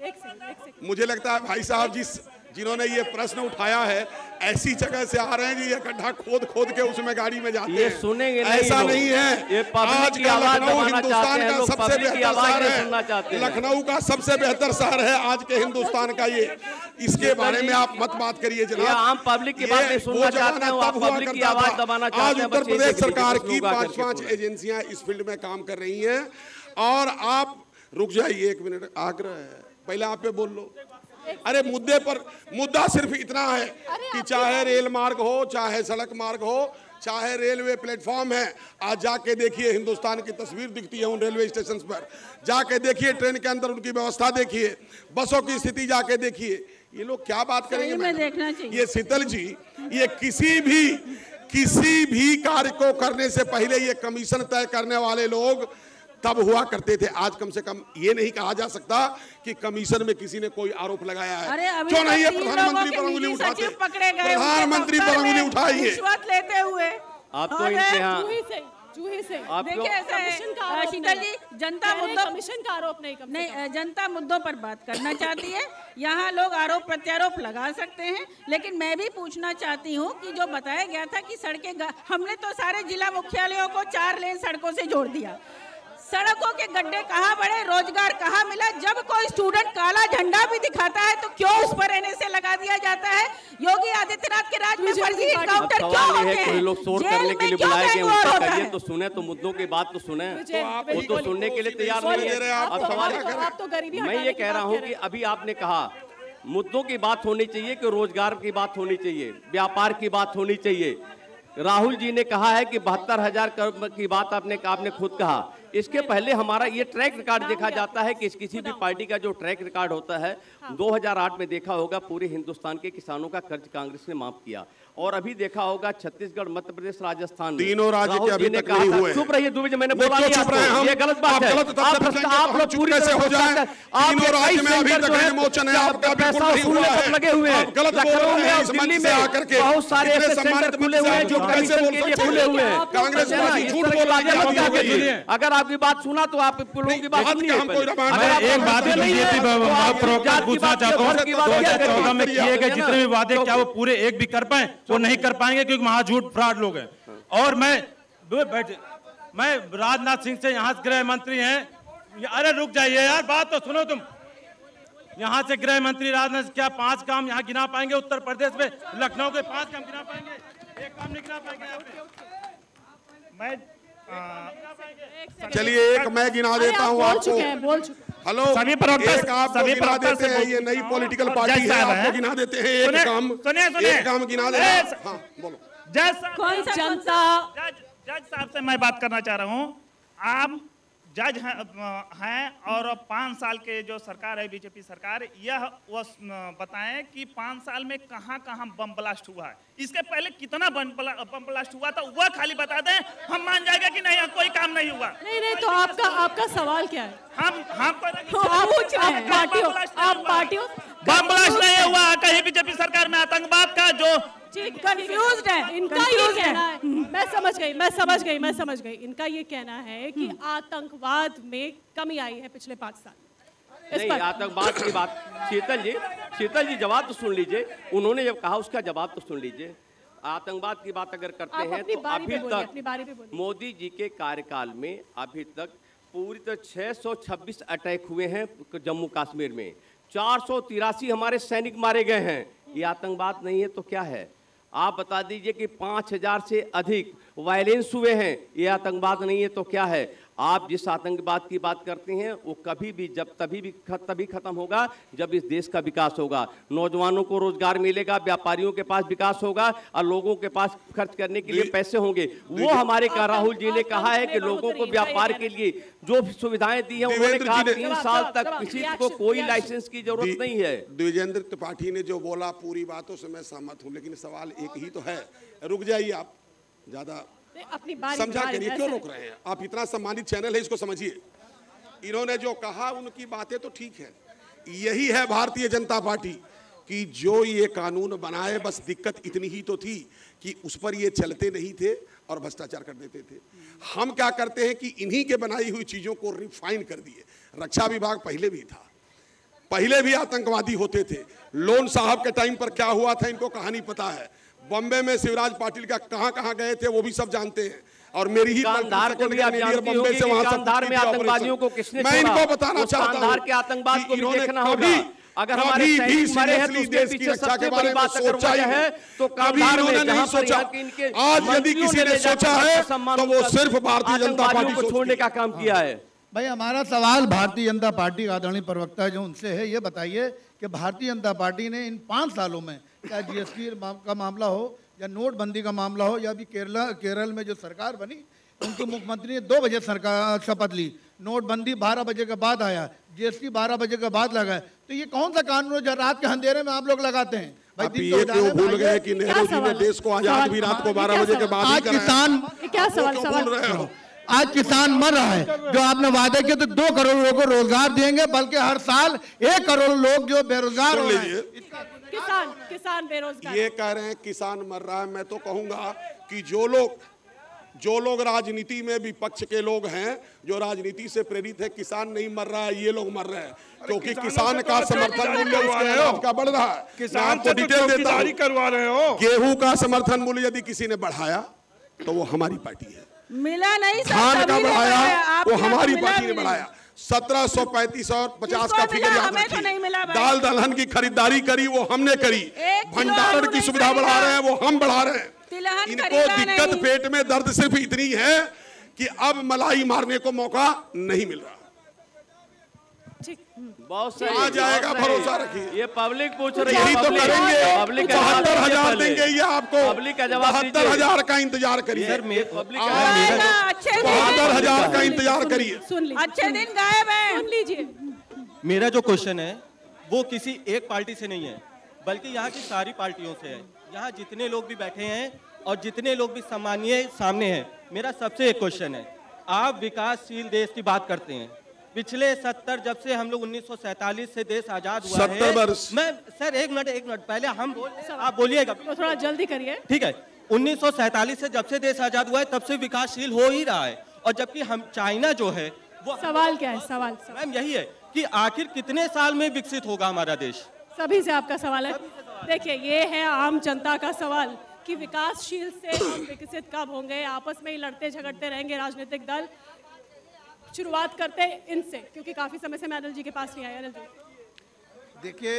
मुझे लगता है भाई साहब जिस जिन्होंने ये प्रश्न उठाया है ऐसी जगह से आ रहे हैं जी, ये गड्ढा खोद खोद के उसमें गाड़ी में जाते ये हैं। सुनेंगे ऐसा नहीं, नहीं है। ये आज का लखनऊ हिंदुस्तान का सबसे बेहतर शहर है। लखनऊ का सबसे बेहतर शहर है आज के हिंदुस्तान का ये। इसके बारे में आप मत बात करिए जनाब। आम पब्लिक की बात सुनना चाहते हैं, तब हुआ करता था। आज उत्तर प्रदेश सरकार की पांच पांच एजेंसियां एजेंसियां इस फील्ड में काम कर रही हैं। और आप रुक जाइए एक मिनट, आग्रह है, पहले आप पे बोल लो। अरे मुद्दे पर, मुद्दा सिर्फ इतना है कि चाहे रेल मार्ग हो, चाहे सड़क मार्ग हो, चाहे रेलवे प्लेटफॉर्म है, आज जाके देखिए हिंदुस्तान की तस्वीर दिखती है उन रेलवे स्टेशन पर। जाके देखिए ट्रेन के अंदर उनकी व्यवस्था देखिए, बसों की स्थिति जाके देखिए। ये लोग क्या बात करेंगे? मैं देखना चाहिए। ये शीतल जी, ये किसी भी किसी भी कार्य को करने से पहले ये कमीशन तय करने वाले लोग तब हुआ करते थे। आज कम से कम ये नहीं कहा जा सकता कि कमीशन में किसी ने कोई आरोप लगाया है। क्यों नहीं है? प्रधानमंत्री पर उंगली उठाते, प्रधानमंत्री पर उंगली उठाइए। रिश्वत लेते हुए आप तो इनके यहाँ जूही से देखिए ऐसा है शीतल जी, जनता मुद्दों कमीशन का आरोप नहीं नहीं जनता मुद्दों पर बात करना चाहती है। यहाँ लोग आरोप प्रत्यारोप लगा सकते हैं, लेकिन मैं भी पूछना चाहती हूँ कि जो बताया गया था कि सड़कें, हमने तो सारे जिला मुख्यालयों को चार लेन सड़कों से जोड़ दिया। सड़कों के गड्ढे कहाँ बढ़े, रोजगार कहाँ मिला? जब कोई स्टूडेंट काला झंडा भी दिखाता है तो क्यों उस पर एनएसए लगा दिया जाता है? योगी आदित्यनाथ के राज में फर्जी एनकाउंटर क्यों होते हैं? कोई लोग शोर करने के लिए बुलाए गए, उनका करिए तो सुने, तो मुद्दों की बात तो सुने। वो तो सुनने के लिए तैयार नहीं है। अब सवाल मैं ये कह रहा हूँ कि अभी आपने कहा मुद्दों की बात होनी चाहिए कि रोजगार की बात होनी चाहिए, व्यापार की बात होनी चाहिए। राहुल जी ने कहा है कि बहत्तर हजार की बात आपने आपने खुद कहा। इसके पहले हमारा ये ट्रैक रिकॉर्ड देखा जाता है कि किसी भी पार्टी का जो ट्रैक रिकॉर्ड होता है, दो हज़ार आठ में देखा होगा पूरे हिंदुस्तान के किसानों का कर्ज कांग्रेस ने माफ किया, और अभी देखा होगा छत्तीसगढ़, मध्य प्रदेश, राजस्थान, तीनों राज्य के अभी तक नहीं हुए। चुप रहिए दुबे जी, मैंने बोला नहीं आपको, ये गलत बात है। आप लोग पूरी तरह हो जाए, तीनों राज्य में अभी तक विमोचन है, आपका पैसा वसूलने पर लगे हुए हैं। लखनऊ में और दिल्ली में बहुत सारे ऐसे सेंटर खुले हुए हैं जो कमीशन के लिए खुले हुए हैं। कांग्रेस पार्टी झूठ बोला है। अगर आपकी बात सुना तो आप लोगों की बात सुनिए। एक बात बीजेपी पूछना चाहता हूँ, दो हजार चौदह में किए गए जितने भी वादे क्या वो पूरे एक भी कर पाए? वो नहीं कर पाएंगे क्योंकि वहां झूठ फ्रॉड लोग हैं। और मैं मैं राजनाथ सिंह से यहाँ गृह मंत्री हैं, अरे रुक जाइए यार, बात तो सुनो तुम। यहाँ से गृह मंत्री राजनाथ क्या पांच काम यहाँ गिना पाएंगे? उत्तर प्रदेश में लखनऊ के पांच काम गिना पाएंगे? एक काम नहीं गिना पाएंगे यहाँ पे। मैं चलिए एक मैं गिना देता हूँ आपको। हेलो, सभी प्रवक्ता आप सभी गिना देते हैं, ये नई पॉलिटिकल पार्टी है, आपको गिना देते हैं एक काम, एक काम गिना देते हैं। हाँ बोलो। जज जनता जज साहब से मैं बात करना चाह रहा हूँ। आप जज हैं, हैं और पाँच साल के जो सरकार है बीजेपी सरकार, यह वो बताएं कि पाँच साल में कहाँ कहाँ बम ब्लास्ट हुआ है, इसके पहले कितना बम बम ब्लास्ट हुआ था वह खाली बता दें, हम मान जाएंगे कि नहीं कोई काम नहीं हुआ। नहीं नहीं, तो आपका आपका सवाल क्या है? हम हम तो आप पार्टियों आप पार्टियों बम ब्लास्ट नहीं हुआ कहीं बीजेपी सरकार में। आतंकवाद का जो कंफ्यूज्ड है इनका ये कहना है, मैं समझ गई मैं समझ गई मैं समझ गई इनका ये कहना है कि आतंकवाद में कमी आई है पिछले पाँच साल। नहीं, आतंकवाद की बात, शीतल जी शीतल जी जवाब तो सुन लीजिए, उन्होंने जब कहा उसका जवाब तो सुन लीजिए। आतंकवाद की बात अगर करते हैं तो अभी तक मोदी जी के कार्यकाल में अभी तक पूरी तरह छह सौ छब्बीस अटैक हुए हैं जम्मू कश्मीर में, चार सौ तिरासी हमारे सैनिक मारे गए हैं। ये आतंकवाद नहीं है तो क्या है? आप बता दीजिए कि पाँच हजार से अधिक वायलेंस हुए हैं, ये आतंकवाद नहीं है तो क्या है? आप जिस आतंकवाद की बात करते हैं वो कभी भी जब तभी भी तभी खत्म होगा जब इस देश का विकास होगा, नौजवानों को रोजगार मिलेगा, व्यापारियों के पास विकास होगा और लोगों के पास खर्च करने के लिए पैसे होंगे। वो हमारे का राहुल जी ने कहा है कि लोगों को व्यापार के लिए जो सुविधाएं दी है, उन्होंने कहा तीन साल तक किसी को कोई लाइसेंस की जरूरत नहीं है। द्विजेंद्र त्रिपाठी ने जो बोला पूरी बातों से मैं सहमत हूँ, लेकिन सवाल एक ही तो है। रुक जाइए, आप ज्यादा अपनी बारी समझा करिए, क्यों रोक रहे हैं? आप इतना सम्मानित चैनल है, इसको समझिए। इन्होंने जो कहा उनकी बातें तो ठीक है, यही है भारतीय जनता पार्टी कि जो ये कानून बनाए, बस दिक्कत इतनी ही तो थी कि उस पर ये चलते नहीं थे और भ्रष्टाचार कर देते थे। हम क्या करते हैं कि इन्हीं के बनाई हुई चीजों को रिफाइन कर दिए। रक्षा विभाग पहले भी था, पहले भी आतंकवादी होते थे। लोन साहब के टाइम पर क्या हुआ था इनको कहानी पता है। बॉम्बे में शिवराज पाटिल का कहां कहां गए थे वो भी सब जानते हैं। और मेरी ही कांधार को भी आप जानती होंगी कि कांधार में आतंकवादियों को किसने छोड़ा? मैं इनको बताना चाहता हूं, कांधार के आतंकवाद को भी देखना होगा। अगर हमारे सैनिक मरे हैं तो उसके पीछे सबसे बड़ी बात अगर वजह है तो कांधार में जहां पर इनके आज यदि किसी ने सोचा है तो वो सिर्फ भारतीय जनता पार्टी को छोड़ने का काम किया है। भाई हमारा सवाल भारतीय जनता पार्टी आदरणीय प्रवक्ता जो उनसे है, ये बताइए कि भारतीय जनता पार्टी ने इन पाँच सालों में क्या जीएसटी का मामला हो या नोटबंदी का मामला हो या अभी केरला केरल में जो सरकार बनी उनके मुख्यमंत्री ने दो बजे सरकार शपथ ली, नोटबंदी बारह बजे के बाद आया, जीएसटी बारह बजे के बाद लगा, तो ये कौन सा कानून है जो रात के अंधेरे में आप लोग लगाते हैं? भाई अब ये क्यों भूल गए कि नेहरू जी ने देश को आजाद भी रात को बारह बजे के बाद ही कराया। आज किसान क्या सवाल सवाल आज किसान मर रहा है, जो आपने वादे किए तो दो करोड़ लोगों को रोजगार देंगे, बल्कि हर साल एक करोड़ लोग जो बेरोजगार हो रहे हैं। किसान किसान बेरोजगार ये कह रहे हैं किसान मर रहा है। मैं तो कहूंगा कि जो लोग जो लोग राजनीति में विपक्ष के लोग हैं, जो राजनीति से प्रेरित है, किसान नहीं मर रहा है, ये लोग मर रहे हैं क्योंकि किसान का समर्थन मूल्य का बढ़ रहा है। किसान को डिटेल देता हूं, करवा रहे हो। गेहूं का समर्थन मूल्य यदि किसी ने बढ़ाया तो वो हमारी पार्टी है। मिला नहीं, धान का बढ़ाया वो हमारी पार्टी ने बढ़ाया। सत्रह सौ पैंतीस और पचास का फिगर याद रखिए। दाल दलहन की खरीदारी करी वो हमने करी, भंडारण की सुविधा बढ़ा रहे हैं वो हम बढ़ा रहे हैं। इनको दिक्कत पेट में दर्द सिर्फ इतनी है कि अब मलाई मारने को मौका नहीं मिल रहा। ठीक। बहुत सही, आ जाएगा, भरोसा रखिए। ये पब्लिक पूछ रही है, यही तो करेंगे। पब्लिक बहत्तर हजार देंगे ये आपको, पब्लिक का जवाब बहत्तर हजार का इंतजार करिए, बहत्तर हजार का इंतजार करिए। अच्छे दिन गायब है। सुन लीजिए, मेरा जो क्वेश्चन है वो किसी एक पार्टी से नहीं है, बल्कि यहाँ की सारी पार्टियों से है। यहाँ जितने लोग भी बैठे हैं और जितने लोग भी सम्मानीय सामने हैं, मेरा सबसे एक क्वेश्चन है। आप विकासशील देश की बात करते हैं, पिछले सत्तर जब से हम लोग उन्नीस सौ सैतालीस से देश आजाद हुआ है, सत्तर वर्ष। मैं सर एक मिनट एक मिनट पहले हम बोल, आप बोलिएगा तो थोड़ा जल्दी करिए। ठीक है। उन्नीस सौ सैतालीस से जब से देश आजाद हुआ है तब से विकासशील हो ही रहा है, और जबकि हम चाइना जो है वो सवाल क्या है? सवाल मैम यही है कि आखिर कितने साल में विकसित होगा हमारा देश? सभी से आपका सवाल है। देखिए, ये है आम जनता का सवाल कि विकासशील से हम विकसित कब होंगे। आपस में ही लड़ते झगड़ते रहेंगे राजनीतिक दल। शुरुआत करते हैं इनसे, क्योंकि काफी समय से मैं अनिल जी के पास नहीं आया। अनिल जी, देखिए,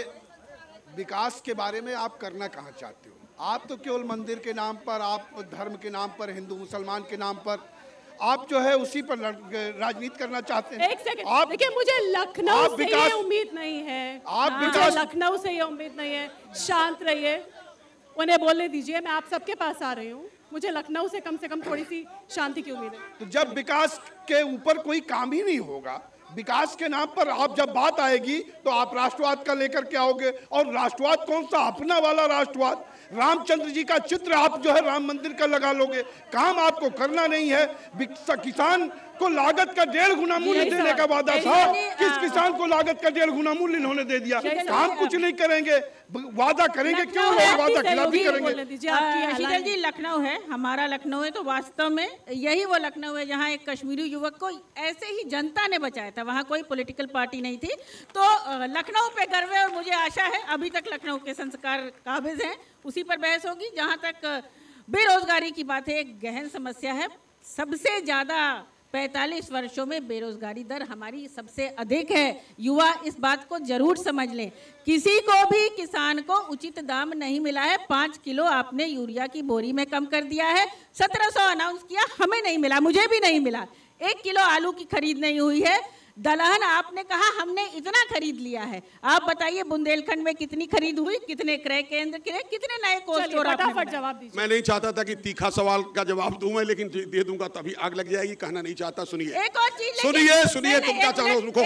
विकास के बारे में आप करना कहाँ चाहते हो? आप तो केवल मंदिर के नाम पर, आप धर्म के नाम पर, हिंदू मुसलमान के नाम पर आप जो है उसी पर राजनीति करना चाहते हैं। एक सेकंड, आप देखिए, मुझे लखनऊ से ये उम्मीद नहीं है, आप मुझे लखनऊ से ये उम्मीद नहीं है। शांत रहिए, उन्हें बोलने दीजिए। मैं आप सबके पास आ रही हूँ, मुझे लखनऊ से कम से कम थोड़ी सी शांति की उम्मीद है। तो जब विकास के ऊपर कोई काम ही नहीं होगा, विकास के नाम पर आप जब बात आएगी तो आप राष्ट्रवाद का लेकर के आओगे, और राष्ट्रवाद कौन सा? अपना वाला राष्ट्रवाद। रामचंद्र जी का चित्र आप जो है राम मंदिर का लगा लोगे। काम आपको करना नहीं है। किसान को लागत का डेढ़ गुना मूल्य देने का वादा था, किस किसान को लागत का डेढ़ गुना मूल्य इन्होंने दे दिया। काम कुछ नहीं करेंगे, वादा करेंगे क्यों? वादा खिलाफी करेंगे। शीतल जी, लखनऊ है, हमारा लखनऊ है, तो वास्तव में यही वो लखनऊ है जहाँ एक कश्मीरी युवक को ऐसे ही जनता ने बचाया था। वहाँ कोई पॉलिटिकल पार्टी नहीं थी। तो लखनऊ पे गर्व है, और मुझे आशा है अभी तक लखनऊ के संस्कार काबिज हैं। उसी पर बहस होगी। जहाँ तक बेरोजगारी की बात है, एक गहन समस्या है। सबसे ज़्यादा पैंतालीस वर्षों में बेरोजगारी दर हमारी सबसे अधिक है। युवा इस बात को जरूर समझ लें। किसी को भी किसान को उचित दाम नहीं मिला है। पाँच किलो आपने यूरिया की बोरी में कम कर दिया है। सत्रह सौ अनाउंस किया, हमें नहीं मिला, मुझे भी नहीं मिला। एक किलो आलू की खरीद नहीं हुई है। दलहन आपने कहा हमने इतना खरीद लिया है। आप बताइए बुंदेलखंड में कितनी खरीद हुई, कितने क्रय केंद्र के, कितने नए कोल्ड स्टोर? फटाफट जवाब दीजिए। मैं नहीं चाहता था कि तीखा सवाल का जवाब दूं मैं, लेकिन दे दूंगा तभी आग लग जाएगी। कहना नहीं चाहता। सुनिए एक और चीज, सुनिए सुनिए तुम क्या चाहो रुको।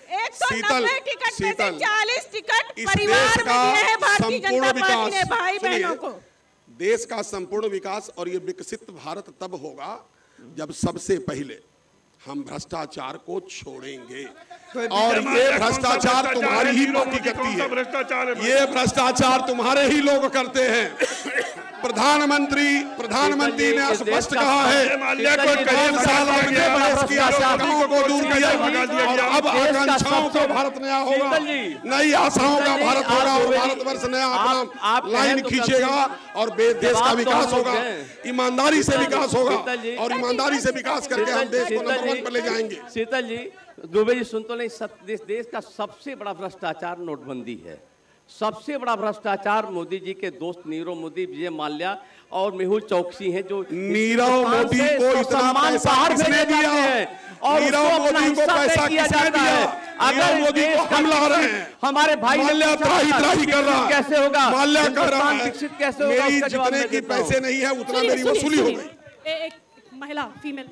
शीतल, शीतल, चालीस टिकट परिवार में दिए हैं भारतीय जनता पार्टी ने भाई बहनों को। देश का संपूर्ण विकास और ये विकसित भारत तब होगा जब सबसे पहले हम भ्रष्टाचार को छोड़ेंगे। और ये भ्रष्टाचार तुम्हारी ही पार्टी करती है, ये भ्रष्टाचार तुम्हारे ही लोग करते हैं। प्रधानमंत्री प्रधानमंत्री ने स्पष्ट कहा है पाँच साल आपने प्रयास किया, गांवों को दूर किया, और अब आकांक्षाओं का भारत नया होगा, नई आशाओं का भारत होगा, और भारतवर्ष नया अपना लाइन खींचेगा, और देश का विकास होगा, ईमानदारी से विकास होगा, और ईमानदारी से विकास करके हम देश को नंबर वन पर ले जाएंगे। शीतल जी, दुबे जी सुन तो नहीं, देश, देश का सबसे बड़ा भ्रष्टाचार नोटबंदी है। सबसे बड़ा भ्रष्टाचार मोदी जी के दोस्त नीरव मोदी, विजय माल्या और मेहुल चौकसी हैं, जो नीरव मोदी को इतना पैसा किसने दिया है? और नीरव मोदी को पैसा किसने दिया? अगर मोदी को हम ला रहे हैं, हमारे भाई माल्या त्राही त्राही कर रहा है, कैसे होगा? माल्या कर रहा है, विकसित कैसे होगा? मेरी जितने की पैसे नहीं है उतना मेरी वसूली हो गई। एक महिला, फीमेल।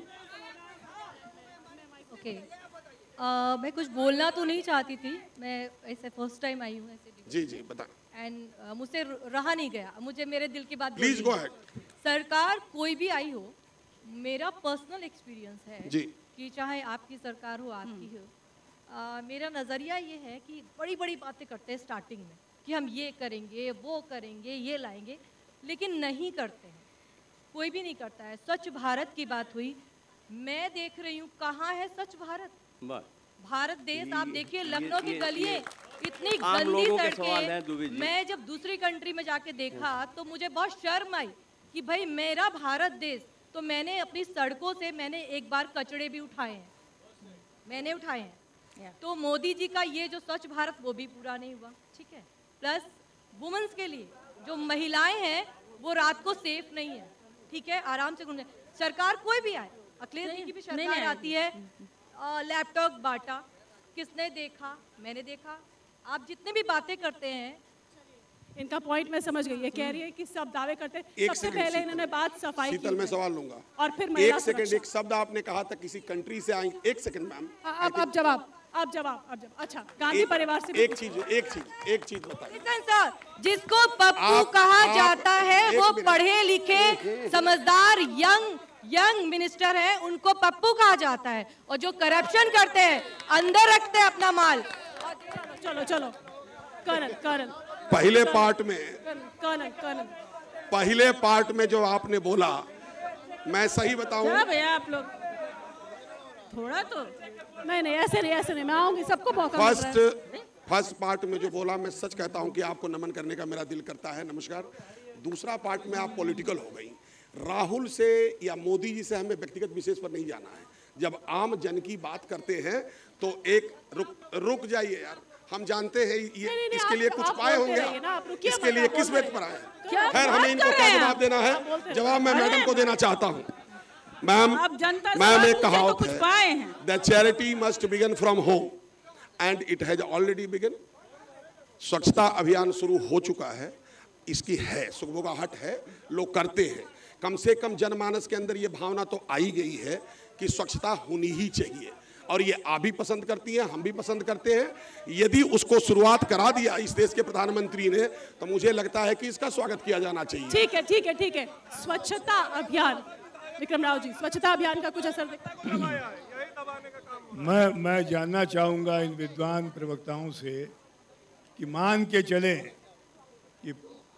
ओके, मैं कुछ बोलना तो नहीं चाहती थी, मैं ऐसे फर्स्ट टाइम आई हूँ ऐसे। जी जी बता। एंड uh, मुझसे रहा नहीं गया, मुझे मेरे दिल की बात प्लीज गो अहेड। सरकार कोई भी आई हो, मेरा पर्सनल एक्सपीरियंस है जी, कि चाहे आपकी सरकार हो आपकी हो, uh, मेरा नज़रिया ये है कि बड़ी बड़ी बातें करते हैं स्टार्टिंग में कि हम ये करेंगे वो करेंगे ये लाएंगे, लेकिन नहीं करते हैं, कोई भी नहीं करता है। स्वच्छ भारत की बात हुई, मैं देख रही हूँ कहाँ है स्वच्छ भारत। भारत देश आप देखिए, लखनऊ की गलियां इतनी गंदी सड़कें। मैं जब दूसरी कंट्री में जाके देखा तो मुझे बहुत शर्म आई कि भाई मेरा भारत देश, तो मैंने अपनी सड़कों से मैंने एक बार कचड़े भी उठाए हैं, मैंने उठाए हैं। तो मोदी जी का ये जो स्वच्छ भारत वो भी पूरा नहीं हुआ, ठीक है। प्लस वुमेन्स के लिए जो महिलाएं हैं वो रात को सेफ नहीं है, ठीक है, आराम से घूमने। सरकार कोई भी आए, अखिलेश जी की भी सरकार आती है, लैपटॉप बांटा, किसने देखा? मैंने देखा। आप जितने भी बातें करते हैं, इनका पॉइंट मैं समझ गई। ये कह रही है कि सब दावे करते हैं। सबसे पहले इन्होंने बात सफाई की। शीतल मैं सवाल लूंगा और फिर महिला एक सेकंड, एक शब्द आपने कहा था किसी कंट्री से आई। एक सेकंड मैम, अब अब जवाब आप जवाब आप जवाब अच्छा, गांधी परिवार से एक चीज एक चीज एक चीज बताइए सर। जिसको पप्पू कहा जाता है वो पढ़े लिखे समझदार यंग यंग मिनिस्टर है, उनको पप्पू कहा जाता है। और जो करप्शन करते हैं, अंदर रखते हैं अपना माल। चलो चलो कर्नल कर्नल पहले पार्ट में कर्नल कर्नल पहले पार्ट में जो आपने बोला, मैं सही बताऊं भैया आप लोग थोड़ा तो नहीं नहीं ऐसे नहीं ऐसे नहीं, मैं आऊंगी, सबको मौका मिल रहा है। फर्स्ट फर्स्ट पार्ट में जो बोला, मैं सच कहता हूं कि आपको नमन करने का मेरा दिल करता है, नमस्कार। दूसरा पार्ट में आप पॉलिटिकल हो गई। राहुल से या मोदी जी से हमें व्यक्तिगत विशेष पर नहीं जाना है। जब आम जन की बात करते हैं तो एक रुक रुक जाइए यार, हम जानते हैं ये नहीं, नहीं, इसके लिए कुछ पाए होंगे, इसके लिए किस वेट पर आए। खैर हमें इनको क्या जवाब देना है, जवाब मैं मैडम को देना चाहता हूँ। मैम मैम एक कहावत है, the charity must begin from home and it has already begin. स्वच्छता अभियान शुरू हो चुका है, इसकी है सुगबुगाहट है, लोग करते हैं। कम से कम जनमानस के अंदर ये भावना तो आई गई है कि स्वच्छता होनी ही चाहिए, और ये आप भी पसंद करती हैं, हम भी पसंद करते हैं। यदि उसको शुरुआत करा दिया इस देश के प्रधानमंत्री ने, तो मुझे लगता है कि इसका स्वागत किया जाना चाहिए। ठीक है ठीक है ठीक है। स्वच्छता अभियान, विक्रम राव जी, स्वच्छता अभियान का कुछ असर देखा? मैं मैं जानना चाहूँगा इन विद्वान प्रवक्ताओं से कि मान के चले कि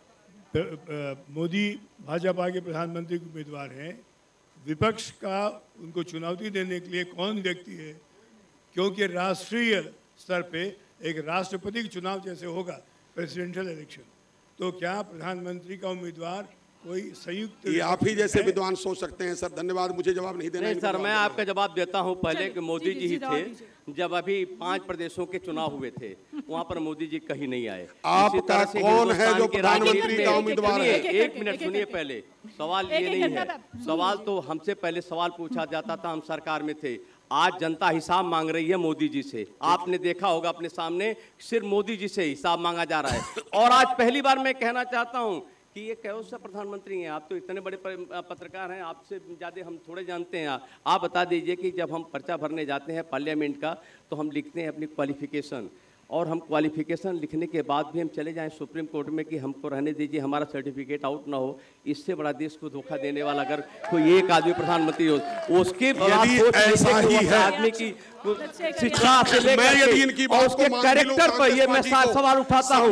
मोदी भाजपा के प्रधानमंत्री के उम्मीदवार हैं, विपक्ष का उनको चुनौती देने के लिए कौन व्यक्ति है? क्योंकि राष्ट्रीय स्तर पे एक राष्ट्रपति का चुनाव जैसे होगा प्रेसिडेंशियल इलेक्शन, तो क्या प्रधानमंत्री का उम्मीदवार कोई संयुक्त? ये आप ही जैसे विद्वान सोच सकते हैं सर। धन्यवाद, मुझे जवाब नहीं देना। नहीं सर, मैं आपका जवाब देता हूं। पहले कि मोदी जी ही थे, जब अभी पांच प्रदेशों के चुनाव हुए थे, वहां पर मोदी जी कहीं नहीं आए। आपका कौन है जो प्रधानमंत्री का उम्मीदवार है? एक मिनट सुनिए, पहले सवाल ये नहीं है। सवाल तो हमसे पहले सवाल पूछा जाता था, हम सरकार में थे। आज जनता हिसाब मांग रही है मोदी जी से। आपने देखा होगा अपने सामने, सिर्फ मोदी जी से हिसाब मांगा जा रहा है। और आज पहली बार मैं कहना चाहता हूं कि ये कौन सा प्रधानमंत्री हैं? आप तो इतने बड़े पत्रकार हैं, आपसे ज़्यादा हम थोड़े जानते हैं। आप बता दीजिए कि जब हम पर्चा भरने जाते हैं पार्लियामेंट का, तो हम लिखते हैं अपनी क्वालिफिकेशन, और हम क्वालिफिकेशन लिखने के बाद भी हम चले जाएं सुप्रीम कोर्ट में कि हमको रहने दीजिए, हमारा सर्टिफिकेट आउट ना हो। इससे बड़ा देश को धोखा देने वाला अगर कोई एक आदमी प्रधानमंत्री हो, उसके आदमी की शिक्षा से लेकर और उसके कैरेक्टर पर ये मैं सवाल उठाता हूँ।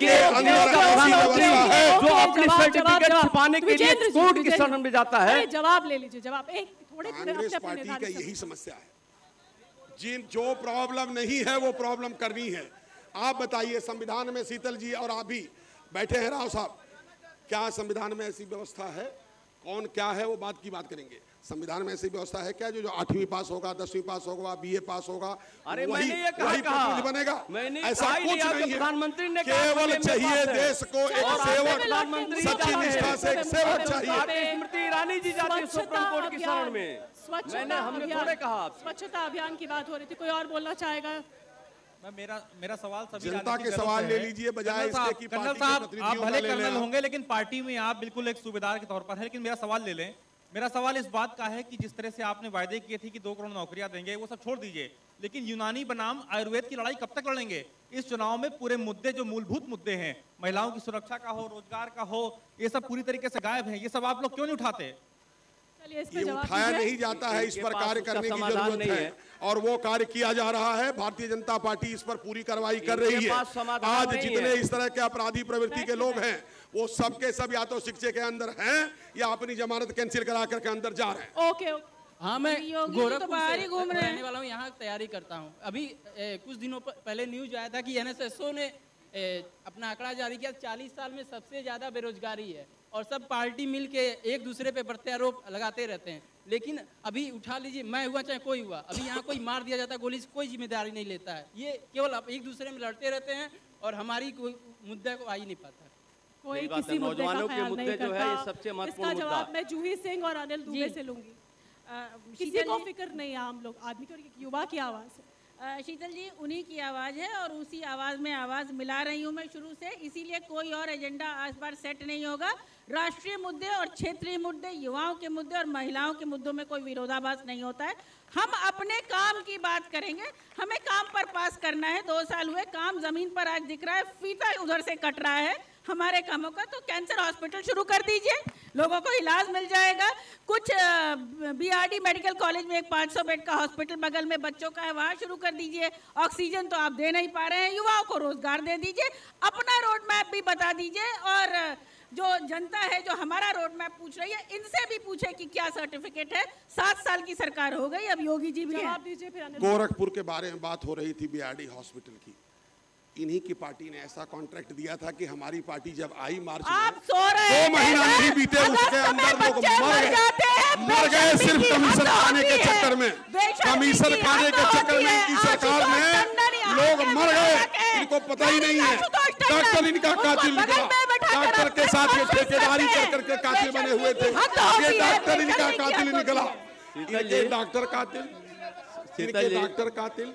जो अपनी सर्टिफिकेट छुपाने के लिए कोर्ट की शरण में जाता है। जवाब ले लीजिए, जवाब एक थोड़े। कांग्रेस पार्टी का यही समस्या है, जिन जो प्रॉब्लम नहीं है वो प्रॉब्लम करनी है। आप बताइए, संविधान में शीतल जी और आप भी बैठे हैं राव साहब, क्या संविधान में ऐसी व्यवस्था है? कौन क्या है वो बात की बात करेंगे। संविधान में ऐसी व्यवस्था है क्या जो जो आठवीं पास होगा, दसवीं पास होगा, बीए पास होगा, अरे वही ये वही कहा बनेगा? ऐसा कुछ नहीं है। प्रधानमंत्री ने केवल चाहिए देश को एक सेवक, सच्ची निष्ठा से एक सेवक चाहिए। स्मृति ईरानी जी जाती है सुप्रीम कोर्ट की शरण में। मैंने हमने थोड़े कहा। स्वच्छता अभियान की बात हो रही थी, कोई और बोलना चाहेगा? मैं मेरा मेरा सवाल सभी जनता के सवाल ले लीजिए, बजाय इसके कि कर्नल साहब आप भले कर्नल होंगे, लेकिन पार्टी में आप बिल्कुल एक सूबेदार के तौर पर है। लेकिन मेरा सवाल ले लें। मेरा सवाल इस बात का है कि जिस तरह से आपने वायदे किए थे कि दो करोड़ नौकरियां देंगे, वो सब छोड़ दीजिए, लेकिन यूनानी बनाम आयुर्वेद की लड़ाई कब तक लड़ेंगे? इस चुनाव में पूरे मुद्दे जो मूलभूत मुद्दे हैं, महिलाओं की सुरक्षा का हो, रोजगार का हो, ये सब पूरी तरीके से गायब है। ये सब आप लोग क्यों नहीं उठाते? ये उठाया नहीं जाता है, इस पर कार्य करने की जरूरत है, और वो कार्य किया जा रहा है। भारतीय जनता पार्टी इस पर पूरी कार्रवाई कर रही है। आज जितने इस तरह के अपराधी प्रवृत्ति के लोग हैं, वो सब के सब या तो शिक्षे के अंदर हैं या अपनी जमानत कैंसिल करा करके अंदर जा रहे हैं। ओके हाँ, मैं गोरखपुर से घूम रहने वाला हूँ, यहाँ तैयारी करता हूँ। अभी ए, कुछ दिनों पहले न्यूज आया था कि एन एस एस ओ ने ए, अपना आंकड़ा जारी किया, चालीस साल में सबसे ज़्यादा बेरोजगारी है, और सब पार्टी मिल के एक दूसरे पे प्रत्यारोप लगाते रहते हैं। लेकिन अभी उठा लीजिए, मैं हुआ चाहे कोई हुआ, अभी यहाँ कोई मार दिया जाता है गोली से, कोई जिम्मेदारी नहीं लेता है। ये केवल आप एक दूसरे में लड़ते रहते हैं, और हमारी कोई मुद्दा को आ ही नहीं पाता। कोई किसी मुद्दे का ख्याल नहीं करता। जो है ये सबसे महत्वपूर्ण मुद्दा। जवाब मैं जूही सिंह और अनिल दुबे से लूंगी। किसी को फिक्र नहीं है, आम लोग आदमी को, युवा की आवाज़ है। शीतल जी, उन्हीं की आवाज़ है और उसी आवाज़ में आवाज़ मिला रही हूँ मैं शुरू से, इसीलिए कोई और एजेंडा इस बार सेट नहीं होगा। राष्ट्रीय मुद्दे और क्षेत्रीय मुद्दे, युवाओं के मुद्दे और महिलाओं के मुद्दों में कोई विरोधाभास नहीं होता है। हम अपने काम की बात करेंगे, हमें काम पर पास करना है। दो साल हुए, काम जमीन पर आज दिख रहा है, फीता उधर से कट रहा है हमारे कामों का। तो कैंसर हॉस्पिटल शुरू कर दीजिए, लोगों को इलाज मिल जाएगा। कुछ बीआरडी मेडिकल कॉलेज में एक पाँच सौ बेड का हॉस्पिटल बगल में बच्चों का है, वहाँ शुरू कर दीजिए। ऑक्सीजन तो आप दे नहीं पा रहे हैं, युवाओं को रोजगार दे दीजिए, अपना रोड मैप भी बता दीजिए। और जो जनता है जो हमारा रोड मैप पूछ रही है, इनसे भी पूछे कि क्या सर्टिफिकेट है। सात साल की सरकार हो गई, अब योगी जी भी जवाब दीजिए। फिर गोरखपुर के बारे में बात हो रही थी, बीआरडी हॉस्पिटल की। इन्हीं की पार्टी ने ऐसा कॉन्ट्रैक्ट दिया था कि हमारी पार्टी जब आई मार्च आप में, सो रहे दो महीना नहीं बीते उसके अंदर लोग मर गए मर गए सिर्फ कमीशन खाने के चक्कर में। कमीशन खाने के चक्कर में इनकी सरकार में लोग मर गए, इनको पता ही नहीं है। डॉक्टर इनका कातिल निकला, डॉक्टर के साथ ये ठेकेदारी कर करके कातिल बने हुए थे, ये डॉक्टर इनका कातिल निकला। इनके डॉक्टर कातिल, इनके डॉक्टर कातिल।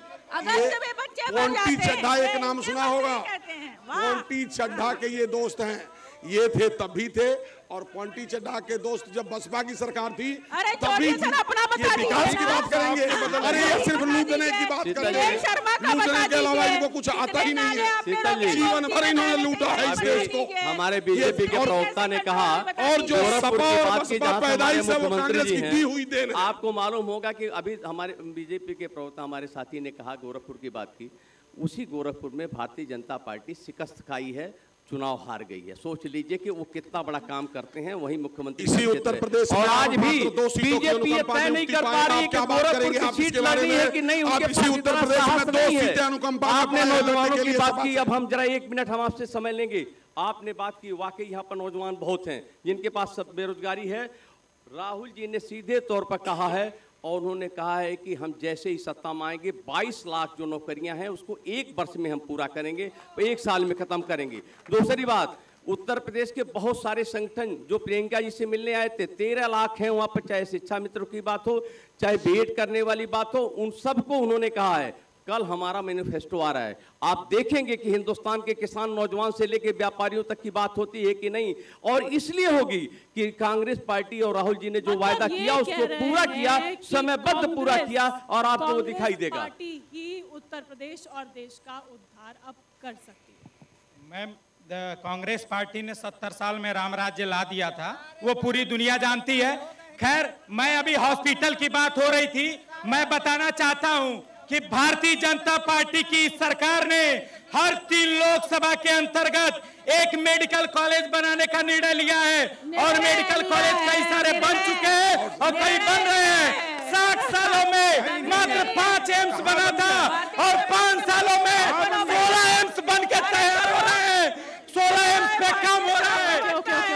पोंटी चड्ढा एक नाम सुना होगा, पोंटी चड्ढा के ये दोस्त हैं, ये थे तब भी थे। और पोंटी चड्ढा के दोस्त जब बसपा की सरकार थी तभी ये विकास की बात करेंगे, अरे ये सिर्फ लूटने की बात करते हैं, लूटने के अलावा इनको कुछ आता ही नहीं है। जीवन भर इन्होंने लूटा है इस देश को। हमारे बीजेपी के प्रवक्ता ने कहा, और जो सपा और बसपा पैदाइश है वो कांग्रेस की दी हुई देन है। आपको मालूम होगा कि अभी हमारे बीजेपी के प्रवक्ता हमारे साथी ने कहा गोरखपुर की बात की, उसी गोरखपुर में भारतीय जनता पार्टी शिकस्त खाई है, चुनाव हार गई है। सोच लीजिए कि वो कितना बड़ा काम करते हैं। वही मुख्यमंत्री इसी उत्तर प्रदेश और आज भी बीजेपी ये तय नहीं कर पा रही कि गोरखपुर की सीट लड़नी है कि नहीं, उनके पास उत्तर प्रदेश में दो सीटें अनुकंपा। आपने नौजवानों की बात की, अब हम जरा एक मिनट हम आपसे समय लेंगे। आपने बात की, वाकई यहाँ पर नौजवान बहुत हैं जिनके पास बेरोजगारी है। राहुल जी ने सीधे तौर पर कहा है और उन्होंने कहा है कि हम जैसे ही सत्ता में आएंगे बाईस लाख जो नौकरियां हैं उसको एक वर्ष में हम पूरा करेंगे, एक साल में खत्म करेंगे। दूसरी बात, उत्तर प्रदेश के बहुत सारे संगठन जो प्रियंका जी से मिलने आए थे, तेरह लाख हैं वहाँ पर, चाहे शिक्षा मित्र की बात हो, चाहे बीएड करने वाली बात हो, उन सबको उन्होंने कहा है। कल हमारा मैनिफेस्टो आ रहा है, आप देखेंगे कि हिंदुस्तान के किसान नौजवान से लेकर व्यापारियों तक की बात होती है कि नहीं। और इसलिए होगी कि कांग्रेस पार्टी और राहुल जी ने जो वायदा किया उसको पूरा किया, समयबद्ध पूरा किया, और आपको वो दिखाई देगा। पार्टी ही उत्तर प्रदेश और देश का उद्धार अब कर सकती है। मैम, कांग्रेस पार्टी ने सत्तर साल में राम राज्य ला दिया था, वो पूरी दुनिया जानती है। खैर, मैं अभी हॉस्पिटल की बात हो रही थी, मैं बताना चाहता हूँ कि भारतीय जनता पार्टी की सरकार ने हर तीन लोकसभा के अंतर्गत एक मेडिकल कॉलेज बनाने का निर्णय लिया है और मेडिकल कॉलेज कई सारे बन चुके हैं और कई बन रहे हैं। साठ सालों में मात्र पांच एम्स बना था और पांच सालों में सोलह एम्स बन के तैयार हो रहे हैं। सोलह एम्स पे काम हो रहा है।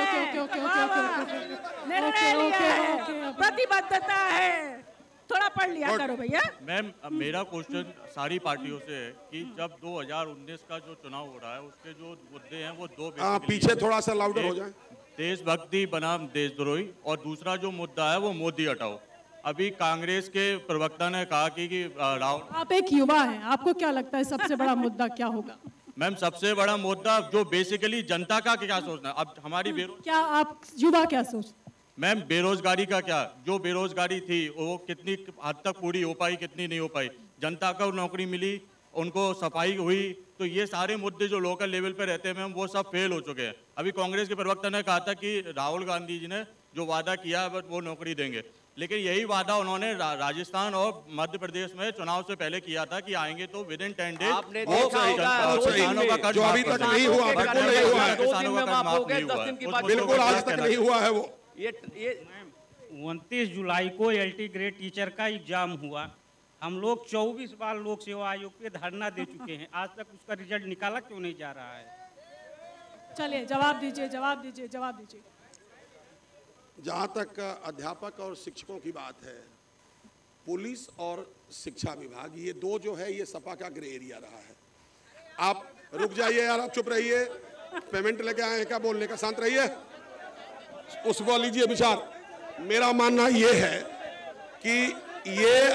प्रतिबद्धता है, थोड़ा पढ़ लिया करो भैया। मैम, मेरा क्वेश्चन सारी पार्टियों से है कि जब दो हज़ार उन्नीस का जो चुनाव हो रहा है उसके जो मुद्दे हैं वो दो आ, पीछे थोड़ा सा लाउडर हो जाए। देशभक्ति बनाम देशद्रोही, और दूसरा जो मुद्दा है वो मोदी हटाओ। अभी कांग्रेस के प्रवक्ता ने कहा कि, कि राहुल, आप एक युवा हैं, आपको क्या लगता है सबसे बड़ा मुद्दा क्या होगा? मैम, सबसे बड़ा मुद्दा जो बेसिकली जनता का क्या सोचना है। अब हमारी क्या आप युवा क्या सोचते? मैम, बेरोजगारी का क्या, जो बेरोजगारी थी वो कितनी हद तक पूरी हो पाई, कितनी नहीं हो पाई, जनता को नौकरी मिली, उनको सफाई हुई, तो ये सारे मुद्दे जो लोकल लेवल पे रहते हैं मैम वो सब फेल हो चुके हैं। अभी कांग्रेस के प्रवक्ता ने कहा था कि राहुल गांधी जी ने जो वादा किया है वो नौकरी देंगे, लेकिन यही वादा उन्होंने रा, राजस्थान और मध्य प्रदेश में चुनाव से पहले किया था कि आएंगे तो विद इन टेन डेज किसानों का कर्ज, जो अभी तक नहीं हुआ, बिल्कुल नहीं हुआ है, किसानों का कर्ज माफ नहीं हुआ है, बिल्कुल आज तक नहीं हुआ है वो। ये ये उनतीस जुलाई को एलटी ग्रेड टीचर का एग्जाम हुआ। हम लोग चौबीस बार लोक सेवा आयोग पे धरना दे चुके हैं, आज तक उसका रिजल्ट निकाला क्यों नहीं जा रहा है? चलिए जवाब दीजिए, जवाब दीजिए, जवाब दीजिए। जहाँ तक अध्यापक और शिक्षकों की बात है, पुलिस और शिक्षा विभाग ये दो जो है ये सपा का ग्रे एरिया रहा है। आप रुक जाइए यार, आप चुप रहिए, पेमेंट लेके आए हैं क्या बोलने का, शांत रहिए, उसको लीजिए विचार। मेरा मानना ये है कि ये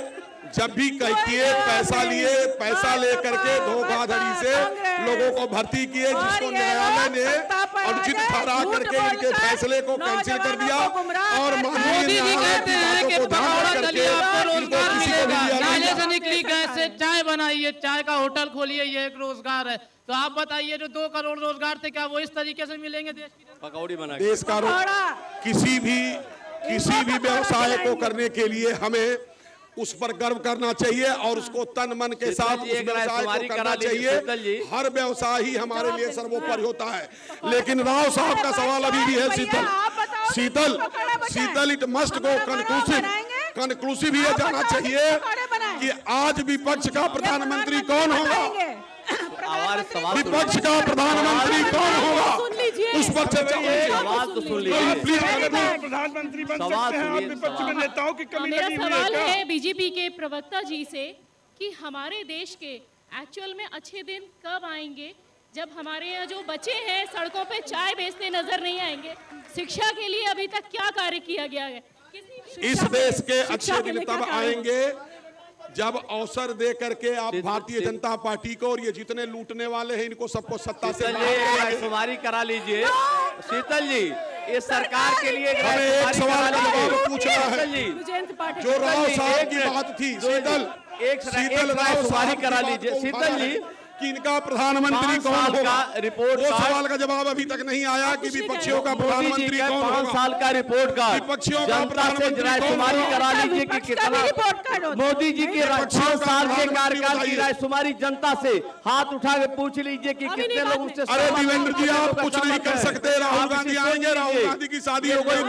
जब भी कहती है पैसा लिए पैसा लेकर के धोखाधड़ी से लोगों को भर्ती किए, जिसको न्यायालय ने अनुचित ठहरा करके इनके फैसले को कैंसिल कर दिया और माननीय न्यायालय की बातों को ध्यान करके इनको किसी को भी दिया नाले से निकली गैस से चाय बनाइए, चाय का होटल खोलिए, ये एक रोजगार है। तो आप बताइए जो दो करोड़ रोजगार थे क्या वो इस तरीके से मिलेंगे देश की पकौड़ी बना देश का किसी भी किसी भी व्यवसाय को करने के लिए हमें उस पर गर्व करना चाहिए और उसको तन मन के साथ उस व्यवसाय को करना चाहिए। हर व्यवसाय ही हमारे लिए सर्वोपरि होता है। लेकिन राव साहब का सवाल अभी भी है Sheetal Sheetal Sheetal it must go conclusive conclusive ये जाना चाहिए कि आज विपक्ष का प्रधानमंत्री कौन होगा, विपक्ष का प्रधानमंत्री कौन होगा, उस पर चर्चा प्लीज। प्रधानमंत्री बन सकते हैं और विपक्ष में नेताओं की कमी मेरा नहीं हुई सवाल है है बीजेपी के प्रवक्ता जी से कि हमारे देश के एक्चुअल में अच्छे दिन कब आएंगे, जब हमारे यहाँ जो बच्चे हैं सड़कों पे चाय बेचते नजर नहीं आएंगे। शिक्षा के लिए अभी तक क्या कार्य किया गया है? इस देश के अच्छे दिन तब आएंगे जब अवसर दे करके आप भारतीय जनता पार्टी को और ये जितने लूटने वाले हैं इनको सबको सत्ता से शुमारी करा लीजिए। शीतल जी, ये सरकार के लिए हमें एक सवाल का जवाब पूछना है। जो राव साहब की बात थी, शीतल एक शीतल राव शुमारी करा लीजिए। शीतल जी कि इनका प्रधानमंत्री कौन होगा, रिपोर्ट वो सवाल का जवाब अभी तक नहीं आया कि विपक्षियों का प्रधानमंत्री कौन होगा। पाँच साल का रिपोर्ट का विपक्षियों का प्रधानमंत्री शुमारी करा लीजिए कि कितना मोदी जी के पाँच साल के कार्यकाल की रायशुमारी जनता से हाथ उठा के पूछ लीजिए कि कितने लोग उससे। अरे देवेंद्र जी आप कुछ नहीं कर सकते। राहुल गांधी आएंगे, राहुल गांधी की शादी हो गई,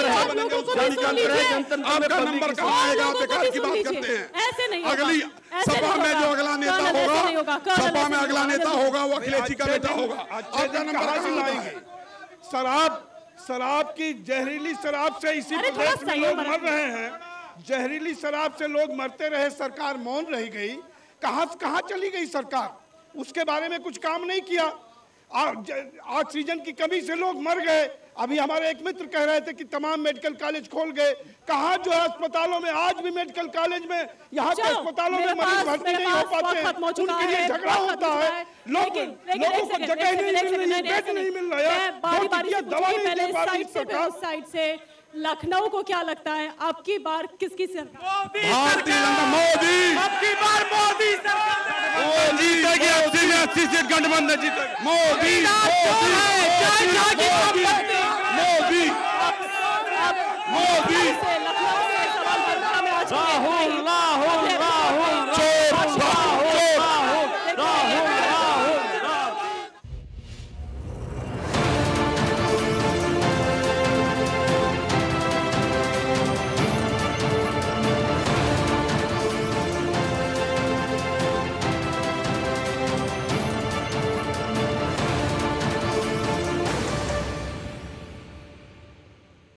आपका नंबर कहाँ आएगा? बेकार की बात करते हैं। अगली सभा में जो अगला नेता होगा, सभा में अगला नेता होगा वो अखिलेश जी का बेटा होगा। आपका नंबर कहाँ लाएंगे? शराब शराब की जहरीली शराब से इसी प्रदेश में लोग मर रहे हैं। जहरीली शराब से लोग मरते रहे, सरकार मौन रह गई। कहां कहां चली गई सरकार? उसके बारे में कुछ काम नहीं किया। ऑक्सीजन की कमी से लोग मर गए। अभी हमारे एक मित्र कह रहे थे कि तमाम मेडिकल कॉलेज खोल गए। कहाँ जो है अस्पतालों में आज भी मेडिकल कॉलेज में यहाँ के अस्पतालों में मरीज भर्ती नहीं हो पाते हैं, उनके लिए झगड़ा होता है। लोग लोगों को जगह नहीं मिल रही, बेड नहीं मिल रहा है, दवा नहीं दे पा रही सरकार। साइड से लखनऊ को क्या लगता है आपकी बार किसकी सरकार? भारतीय जनता मोदी, आपकी बार मोदी सरकार जीतेगी। अस्सी में अस्सी सीट गठबंधन जीतेगी। मोदी